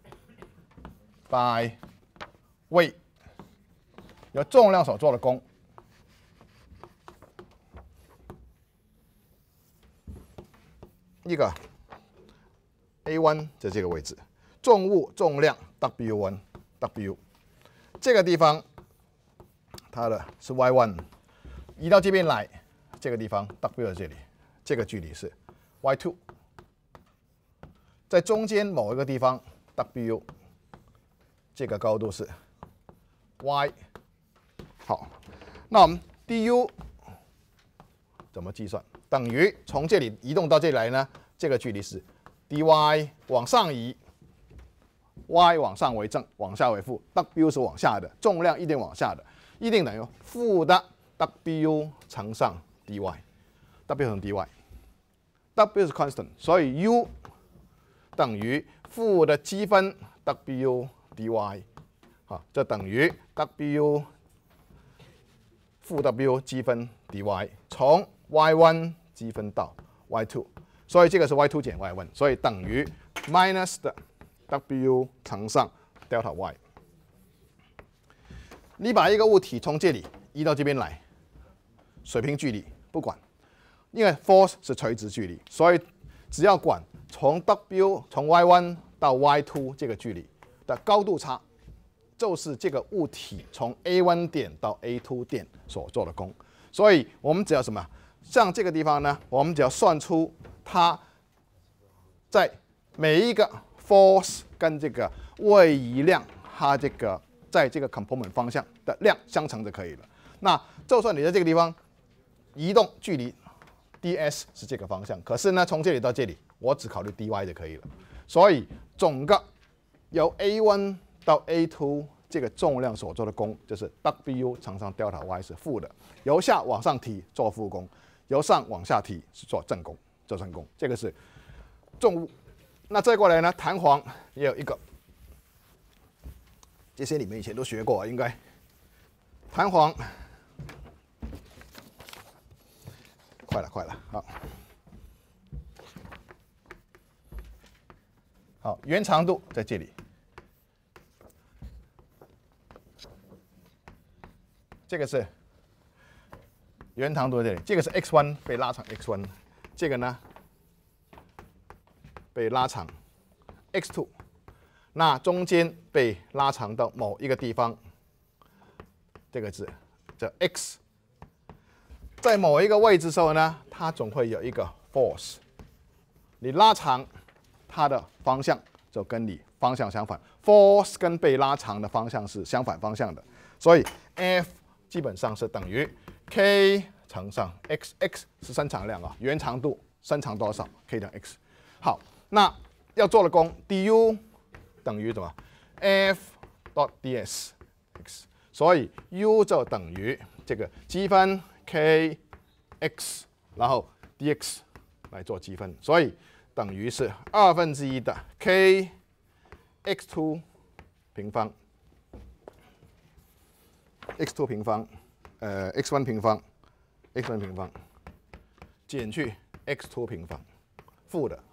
by weight， 由重量所做的功。一个 A1 在这个位置，重物重量 W1 W， 这个地方它的是 Y1， 移到这边来，这个地方 W 在这里，这个距离是 Y2， 在中间某一个地方 W 这个高度是 y。好，那我们 du 怎么计算？等于从这里移动到这里来呢？这个距离是 dy 往上移 ，y 往上为正，往下为负 ，w 是往下的，重量一定往下的，一定等于负的 w 乘上 dy，w 乘 dy，w 是 constant， 所以 u 等于负的积分 w dy， 好，这等于 w 负 w 积分 dy， 从 y1 积分到 y2， 所以这个是 y2 减 y1， 所以等于 minus 的 w 乘上 delta y。你把一个物体从这里移到这边来，水平距离不管，因为 force 是垂直距离，所以只要管从 w 从 y1 到 y2 这个距离的高度差，就是这个物体从 A1 点到 A2 点所做的功。所以我们只要什么？像这个地方呢，我们只要算出它在每一个 force 跟这个位移量，它这个在这个 component 方向的量相乘就可以了。那就算你在这个地方移动距离 ds 是这个方向，可是呢，从这里到这里，我只考虑 dy 就可以了。所以总个由 A1 到 A2 这个重量所做的功，就是 W 乘上 delta y 是负的，由下往上提做负功，由上往下提是做正功，做正功。这个是重物。那再过来呢，弹簧也有一个，这些你们以前都学过，应该。弹簧，快了，好。好，原长度在这里。这个是原长度在这里，这个是 x1 被拉长 x1， 这个呢被拉长 x2， 那中间被拉长到某一个地方，这个字叫 x， 在某一个位置的时候呢，它总会有一个 force， 你拉长它的方向就跟你方向相反 ，force 跟被拉长的方向是相反方向的，所以 F 基本上是等于 k 乘上 x，x 是伸长量啊，原长度伸长多少 k 等 x。好，那要做的功 du 等于什么 ？F dot ds x， 所以 u 就等于这个积分 k x， 然后 dx 来做积分，所以等于是1/2的 k x2 平方。x2 平方，x1 平方，x1 平方减去 x2 平方，负的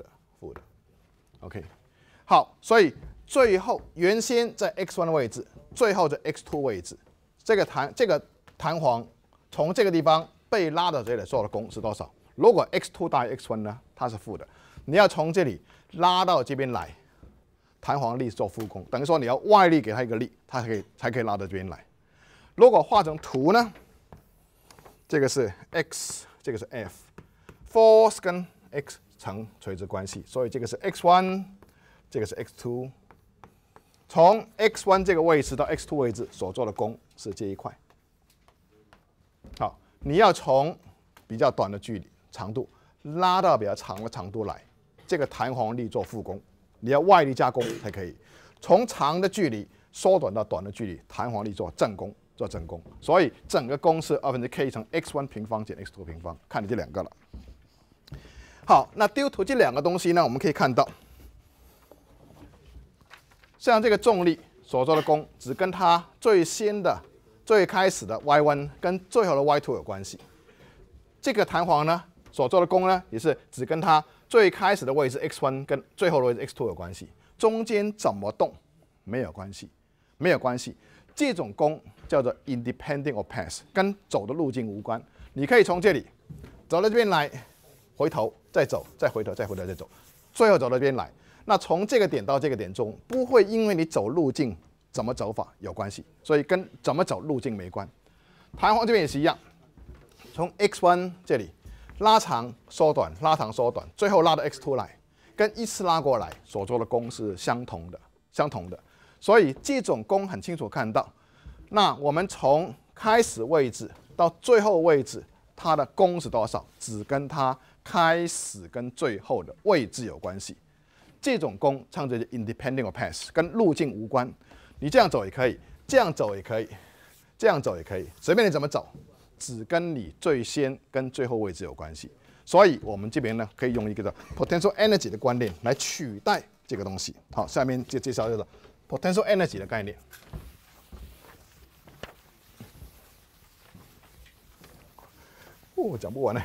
，OK， 好，所以最后原先在 x1 的位置，最后在 x2 位置，这个弹簧从这个地方被拉到这里做的功是多少？如果 x2 大于 x1 呢，它是负的，你要从这里拉到这边来，弹簧力做负功，等于说你要外力给它一个力，它才可以拉到这边来。如果画成图呢，这个是 x， 这个是 F，force 跟 x 成垂直关系，所以这个是 x1， 这个是 x2。从 x1 这个位置到 x2 位置所做的功是这一块。好，你要从比较短的距离长度拉到比较长的长度来，这个弹簧力做负功，你要外力加工才可以。从长的距离缩短到短的距离，弹簧力做正功。做正功，所以整个功是2/k 乘 x1 平方减 x2 平方，看你这两个了。好，那丢图这两个东西呢，我们可以看到，像这个重力所做的功，只跟它最开始的 y1 跟最后的 y2 有关系。这个弹簧呢所做的功呢，也是只跟它最开始的位置 x1 跟最后的位置 x2 有关系，中间怎么动没有关系，没有关系。这种功叫做 independent of path， 跟走的路径无关。你可以从这里走到这边来，回头再走，再回头，再回头，再走，最后走到这边来。那从这个点到这个点中，不会因为你走路径怎么走法有关系，所以跟怎么走路径没关。弹簧这边也是一样，从 x1 这里拉长缩短，拉长缩短，最后拉到 x2 来，跟一次拉过来所做的功是相同的。 所以这种功很清楚看到。那我们从开始位置到最后位置，它的功是多少？只跟它开始跟最后的位置有关系。这种功称之为 independent of path， 跟路径无关。你这样走也可以，这样走也可以，这样走也可以，随便你怎么走，只跟你最先跟最后位置有关系。所以我们这边呢，可以用一个叫 potential energy 的观念来取代这个东西。好，下面就介绍这个 potential energy 的概念。讲不完呢。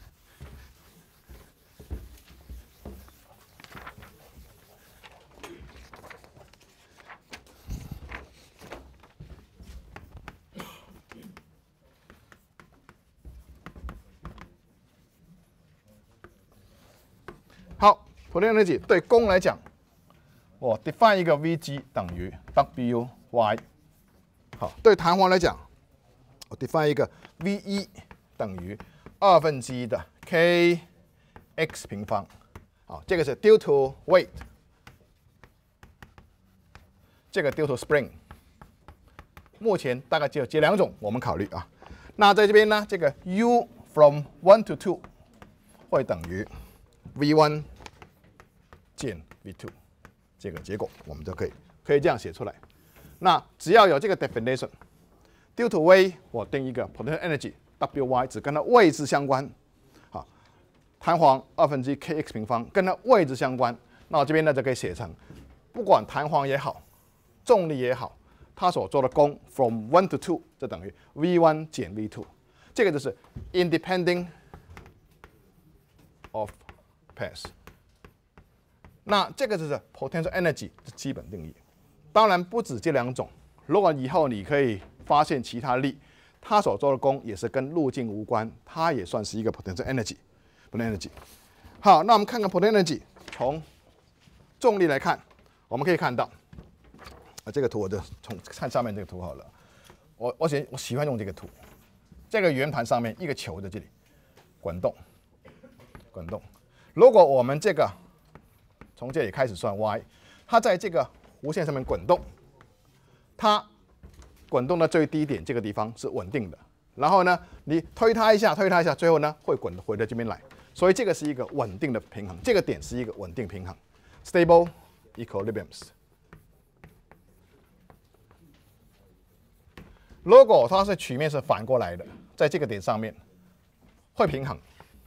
好 ，potential energy 对功来讲，我 define 一个 Vg 等于 Wy。好，对弹簧来讲，我 define 一个 V1 等于1/2的 kx 平方。好，这个是 due to weight， 这个 due to spring。目前大概只有这两种我们考虑啊。那在这边呢，这个 u from 1 to 2会等于 V1 减 V2， 这个结果我们就可以这样写出来。那只要有这个 definition，due to weight 我定一个 potential energy Wy 只跟它位置相关。好，弹簧1/2 kx 平方跟它位置相关。那我这边呢就可以写成，不管弹簧也好，重力也好，它所做的功 from 1 to 2就等于 V1 减 V2， 这个就是 independent of path。那这个就是 potential energy 的基本定义。当然不止这两种，如果以后你可以发现其他力，它所做的功也是跟路径无关，它也算是一个 potential energy。好，那我们看看 potential energy， 从重力来看，我们可以看到，这个图我就看上面这个图好了。我喜欢用这个图，这个圆盘上面一个球在这里滚动。如果我们这个从这里开始算 y， 它在这个弧线上面滚动，它滚动的最低点这个地方是稳定的，然后呢，你推它一下，最后呢会回到这边来，所以这个是一个稳定的平衡，这个点是一个稳定平衡 ，stable equilibriums。如果它是曲面是反过来的，在这个点上面会平衡，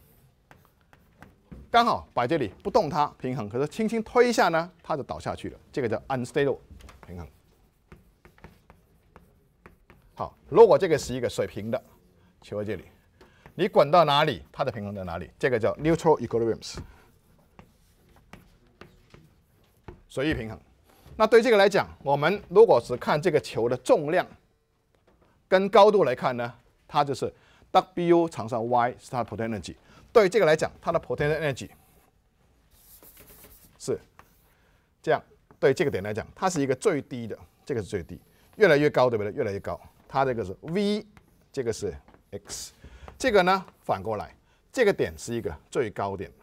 刚好摆这里不动它平衡，可是轻轻推一下呢，它就倒下去了，这个叫 unstable 平衡。好，如果这个是一个水平的球在这里，你滚到哪里，它的平衡在哪里？这个叫 neutral equilibriums， 随意平衡。那对这个来讲，我们如果只看这个球的重量跟高度来看呢，它就是 W 乘上 Y 是它的 potential energy。对这个来讲，它的 potential energy 是这样。对这个点来讲，它是一个最低的，这个是最低，越来越高，对不对？越来越高。它这个是 V， 这个是 X， 这个呢反过来，这个点是一个最高点。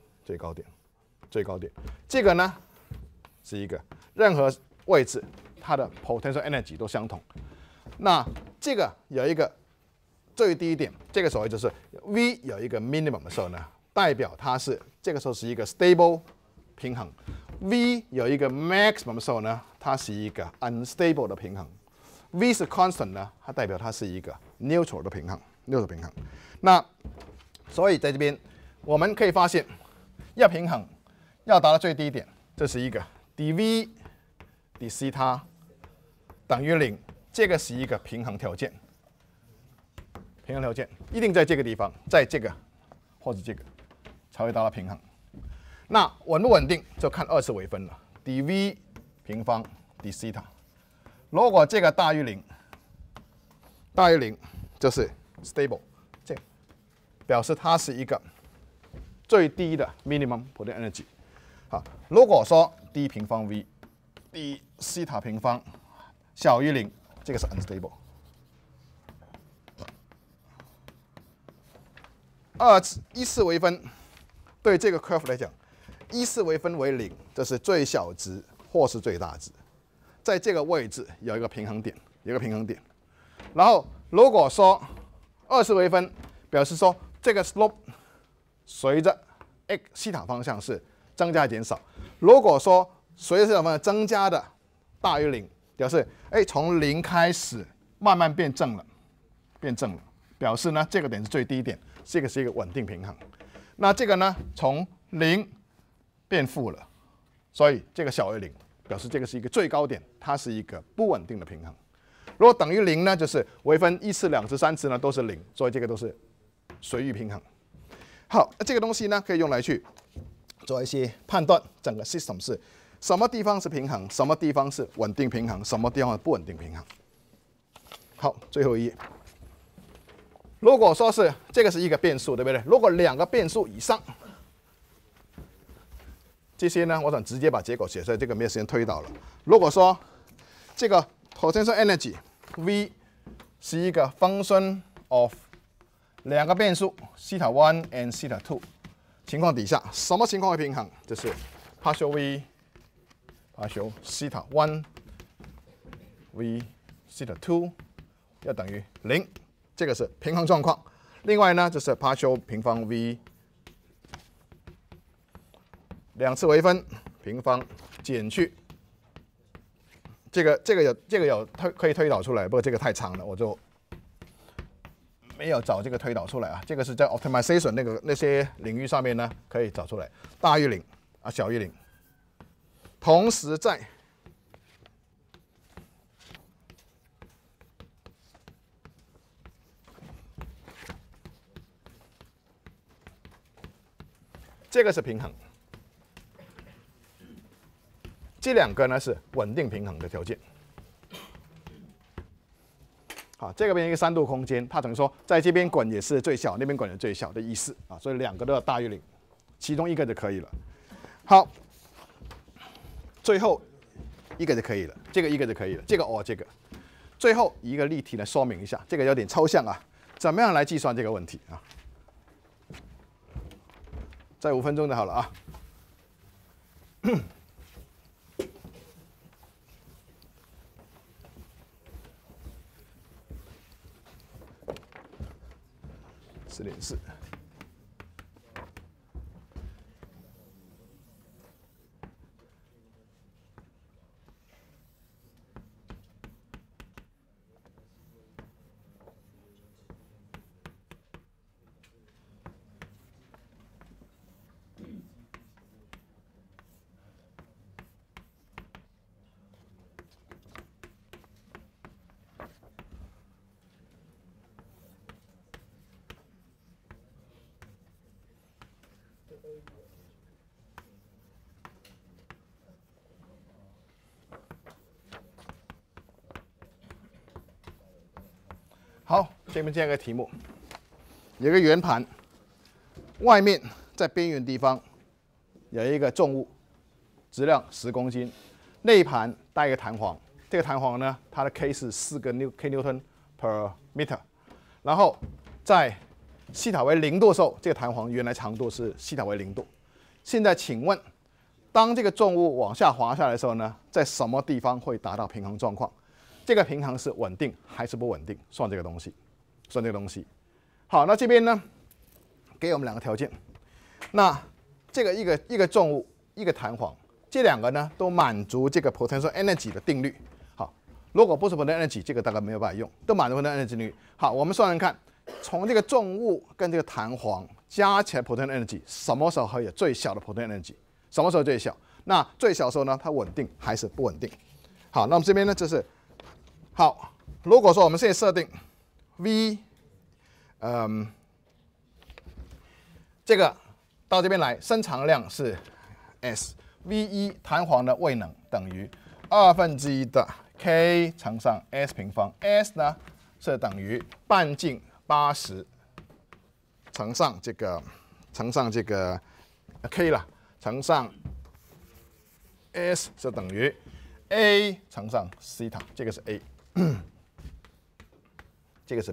这个呢是一个任何位置它的 potential energy 都相同。那这个有一个最低点，这个所谓就是 V 有一个 minimum 的时候呢，代表它是这个时候是一个 stable 平衡。V 有一个 maximum 的时候呢，它是一个 unstable 的平衡。V 是 constant 呢，它代表它是一个 neutral 的平衡。那所以在这边我们可以发现，要平衡，要达到最低点，这是一个 dV dθ 等于0，这个是一个平衡条件。一定在这个地方，在这个或者这个才会达到平衡。那稳不稳定就看二次微分了 ，dV 平方 dθ。如果这个大于0，就是 stable， 这表示它是一个最低的 minimum potential energy。好，如果说 d 平方 v dθ平方小于0，这个是 unstable。一次微分对这个 curve 来讲，一次微分为0，这是最小值或是最大值。 在这个位置有一个平衡点，然后如果说20微分，表示说这个 slope 随着 x 西塔方向是增加还是减少。如果说随着西塔方向增加的大于0，表示从0开始慢慢变正了，表示呢这个点是最低点，这个是一个稳定平衡。那这个呢从0变负了，所以这个小于0，表示这个是一个最高点，它是一个不稳定的平衡。如果等于0呢，就是微分1次、2次、3次呢都是0，所以这个都是随遇平衡。好，那这个东西呢可以用来去做一些判断，整个 system 是什么地方是平衡，什么地方是稳定平衡，什么地方是不稳定平衡。好，最后一页。如果说是这个是一个变数，对不对？如果2个变数以上，这些呢，我想直接把结果写出来，这个没有时间推导了。如果说这个 potential energy V 是一个 function of 2个变数 theta 1 and theta 2情况底下，什么情况会平衡？就是 partial V partial theta 1 V theta 2要等于0，这个是平衡状况。另外呢，就是 partial 平方 V 2次微分平方减去这个有可以推导出来，不过这个太长了，我就没有找这个推导出来啊。这个是在 optimization 那些领域上面呢可以找出来，大于0啊，小于0。同时在这个是平衡，这2个呢是稳定平衡的条件。好，这个边一个3度空间，它等于说在这边滚也是最小，那边滚也是最小的意思啊，所以2个都要大于0，其中一个就可以了。好，最后一个就可以了，这个一个就可以了，这个这个。最后一个例题来说明一下，这个有点抽象啊，怎么样来计算这个问题啊？再5分钟就好了啊。4.4。好，这边这样一个题目，有一个圆盘，外面在边缘地方有一个重物，质量10公斤，内盘带一个弹簧，这个弹簧呢，它的 K 是4个K Newton per meter， 然后在西塔为0度的时候，这个弹簧原来长度是西塔为0度。现在请问，当这个重物往下滑下来的时候呢，在什么地方会达到平衡状况？这个平衡是稳定还是不稳定？算这个东西，好，那这边呢，给我们2个条件。那这个一个重物，一个弹簧，这2个呢都满足这个 potential energy 的定律。好，如果不是 potential energy， 这个大概没有办法用，都满足 potential energy 定律。好，我们算算看，从这个重物跟这个弹簧加起来 potential energy， 什么时候会有最小的 potential energy？ 什么时候最小？那最小的时候呢，它稳定还是不稳定？好，那我们这边呢就是。好，如果说我们现在设定 V， 这个到这边来，伸长量是 S，V1 弹簧的位能等于1/2的 K 乘上 S 平方 ，S 呢是等于半径80乘上这个 K 了，乘上 S 是等于 A 乘上西塔，这个是 A。这个是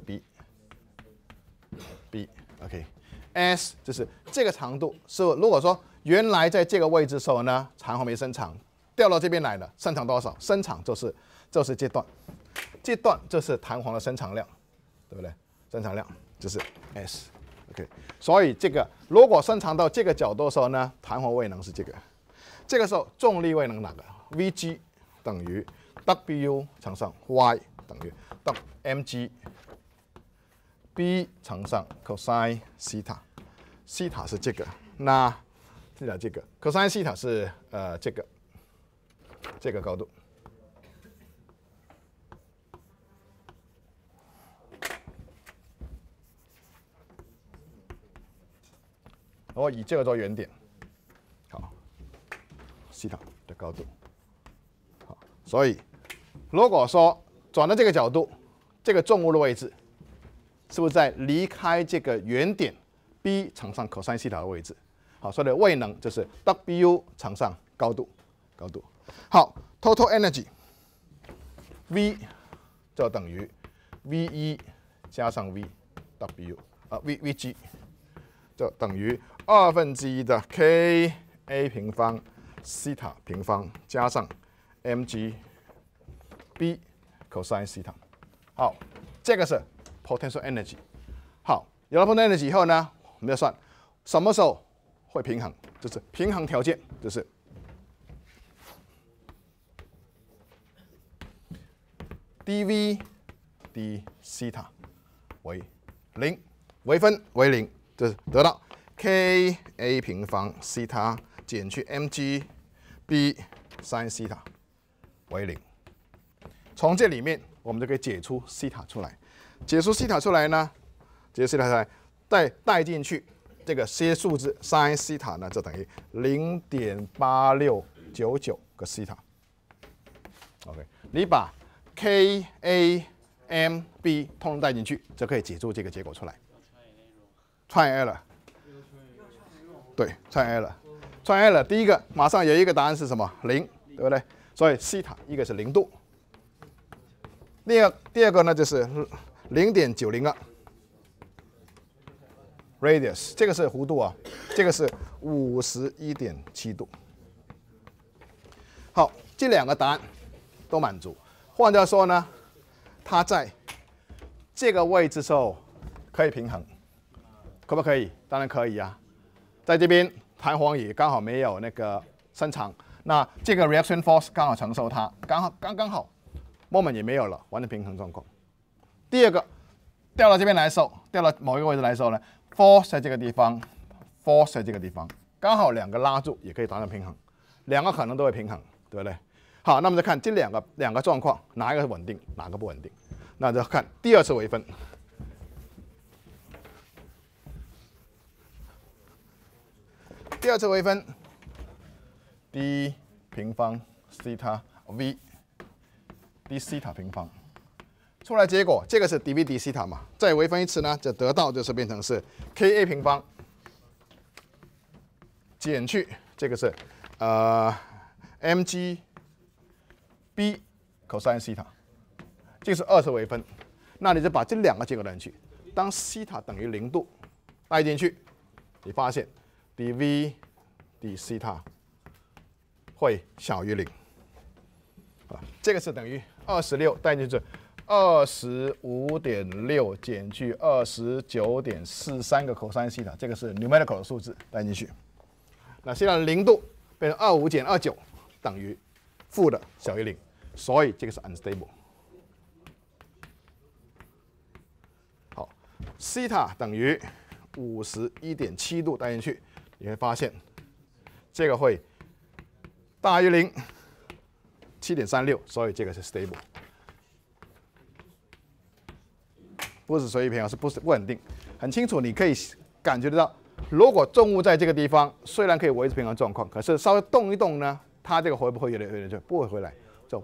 B，OK，S 就是这个长度是如果说原来在这个位置的时候呢，弹簧没伸长， 掉到这边来了，伸长多少？伸长就是这段，这段就是弹簧的伸长量，对不对？伸长量就是 S，OK。所以这个如果伸长到这个角度的时候呢，弹簧位能是这个。这个时候重力位能哪个 ？Vg 等于 W 乘上 Y 等于 mg B 乘上 cosine 西塔，西塔是这个，那这个 cosine 西塔是这个高度。我以这个做原点，好，西塔的高度，好，所以如果说转到这个角度，这个重物的位置是不是在离开这个原点 B 乘上 cosine 西塔的位置？好，所以的位能就是 W 乘上高度，好 ，total energy V 就等于 V1 加上 VW VG 就等于1/2的 Ka 平方西塔平方加上 mg B cosine 西塔。好，这个是 potential energy。好，有了 potential energy 以后呢，我们要算什么时候会平衡，就是平衡条件，就是 dV d 西塔为0，微分为0，就是得到 Ka 平方西塔减去 mg B sin 西塔为0。从这里面我们就可以解出西塔出来。解出西塔出来呢，解出西塔出来，再带进去这个些数字 sin 西塔呢，就等于0.8699个西塔。OK， 你把 Ka、M、B 通通带进去，就可以解出这个结果出来。Try error， 对 ，try error。try error， 第一个马上有一个答案是什么？0，对不对？所以西塔一个是0度。第二个呢就是0.902 radius， 这个是弧度啊，这个是51.7度。好，这两个答案都满足。换句话说呢，它在这个位置时候可以平衡，可不可以？当然可以啊。在这边弹簧也刚好没有那个伸长，那这个 reaction force 刚好承受它，刚好。moment 也没有了，完全平衡状况。第二个，掉到这边来的时候，掉到某一个位置来的时候呢 ，force 在这个地方 ，force 在这个地方，刚好两个拉住也可以达到平衡，两个可能都会平衡，对不对？好，那么再看这两个状况，哪一个是稳定，哪个不稳定？那就看第二次微分。第二次微分 ，d 平方西塔 v。d 西塔平方出来结果，这个是 dv d 西塔嘛，再微分一次呢，就得到就是变成是 Ka 平方减去这个是mg B cosine 西塔，这个是二次微分。那你就把这两个结果带进去，当西塔等于0度带进去，你发现 dv d 西塔会小于0。这个是等于26带进去25.6减去29.43个 cosine 西塔，这个是 numerical 的数字带进去。那现在0度变成25减29等于负的小于0，所以这个是 unstable。好，西塔等于51.7度带进去，你会发现这个会大于0。7.36，所以这个是 stable， 不是随意平衡，是不稳定。很清楚，你可以感觉得到，如果重物在这个地方，虽然可以维持平衡状况，可是稍微动一动呢，它这个会不会有点就不会回来，就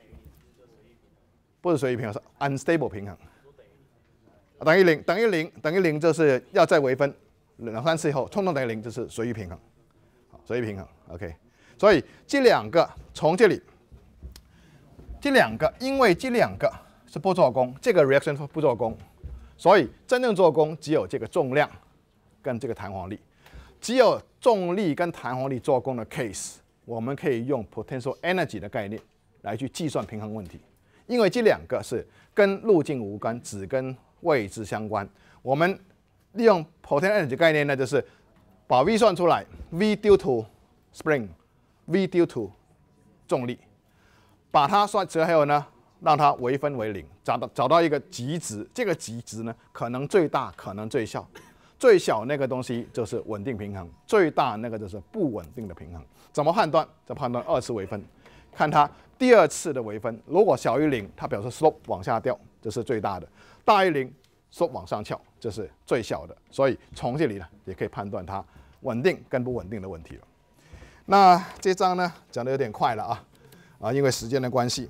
不是随意平衡，是 unstable 平衡。等于0，就是要再微分2-3次以后，通通等于0，就是随意平衡，随意平衡。OK， 所以这两个从这里。这两个，因为这两个是不做功，这个 reaction 不做功，所以真正做功只有这个重量跟这个弹簧力，只有重力跟弹簧力做功的 case 我们可以用 potential energy 的概念来去计算平衡问题，因为这两个是跟路径无关，只跟位置相关。我们利用 potential energy 概念呢，就是把 V 算出来 ，V due to spring，V due to 重力，把它算之后呢，让它微分为0，找到一个极值，这个极值呢，可能最大，可能最小。最小那个东西就是稳定平衡，最大那个就是不稳定的平衡。怎么判断？就判断2次微分，看它第2次的微分，如果小于0，它表示 slope 往下掉，这是最大的；大于0 ，slope 往上翘，这是最小的。所以从这里呢，也可以判断它稳定跟不稳定的问题了。那这章呢讲的有点快了啊，因为时间的关系，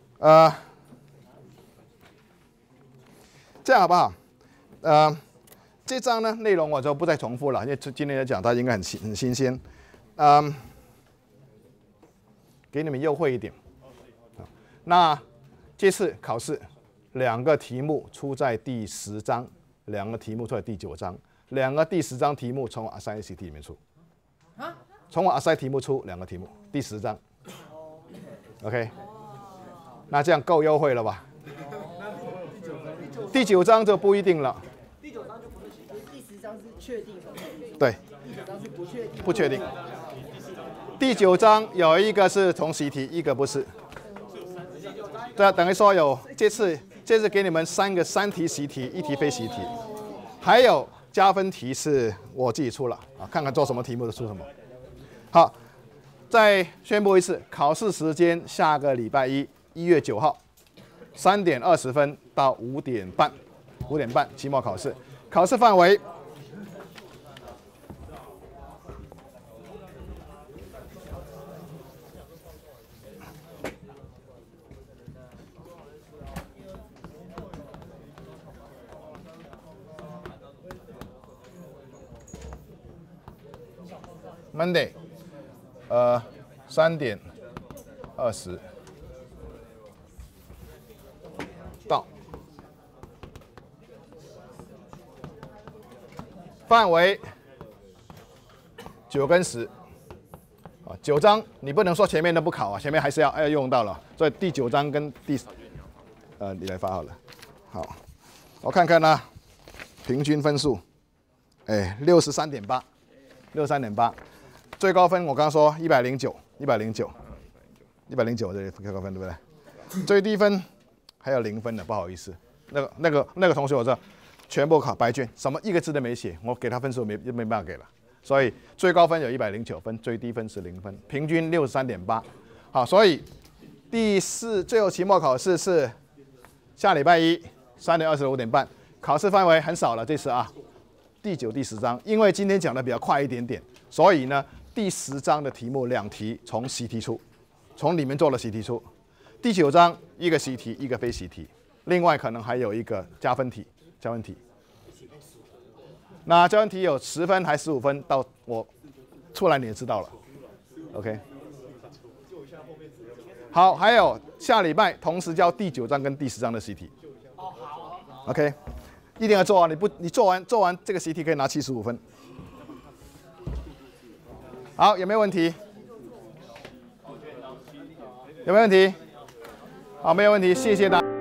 这样好不好？这章呢内容我就不再重复了，因为今天的讲它应该很新鲜。给你们优惠一点。那这次考试2个题目出在第10章，2个题目出在第9章，2个第10章题目从我 assign ACT 里面出。从我 assign 题目出2个题目，第10章。OK， 那这样够优惠了吧？第9章就不一定了。 第9章就不是第10章是确定的。 对。 第9章是不确定。 不确定。第9章有一个是从习题，一个不是。对啊，等于说有这次给你们3题习题，1题非习题，还有加分题是我自己出了啊，看看做什么题目就出什么。好，再宣布一次，考试时间下个礼拜1月9号，3点20分到5点半，5点半期末考试，考试范围。Monday， 3点20到，范围9跟10，啊，9章你不能说前面都不考啊，前面还是要用到了，所以第9章跟你来发好了，好，我看看呢，平均分数，63.8，63.8。最高分我刚刚说109这里最高分对不对？最低分还有0分的，不好意思，那个同学我说全部考白卷，什么一个字都没写，我给他分数没办法给了，所以最高分有109分，最低分是0分，平均63.8。好，所以最后期末考试是下礼拜1 3点20到5点半，考试范围很少了这次啊，第9、第10章，因为今天讲的比较快一点点，所以呢。第10章的题目2题从习题出，从里面做了习题出。第9章1个习题，1个非习题，另外可能还有一个加分题。那加分题有10分还15分，到我出来你也知道了。OK。好，还有下礼拜同时教第9章跟第10章的习题。OK， 一定要做啊！你做完这个习题可以拿75分。好，有没有问题？有没有问题？好，没有问题，谢谢大家。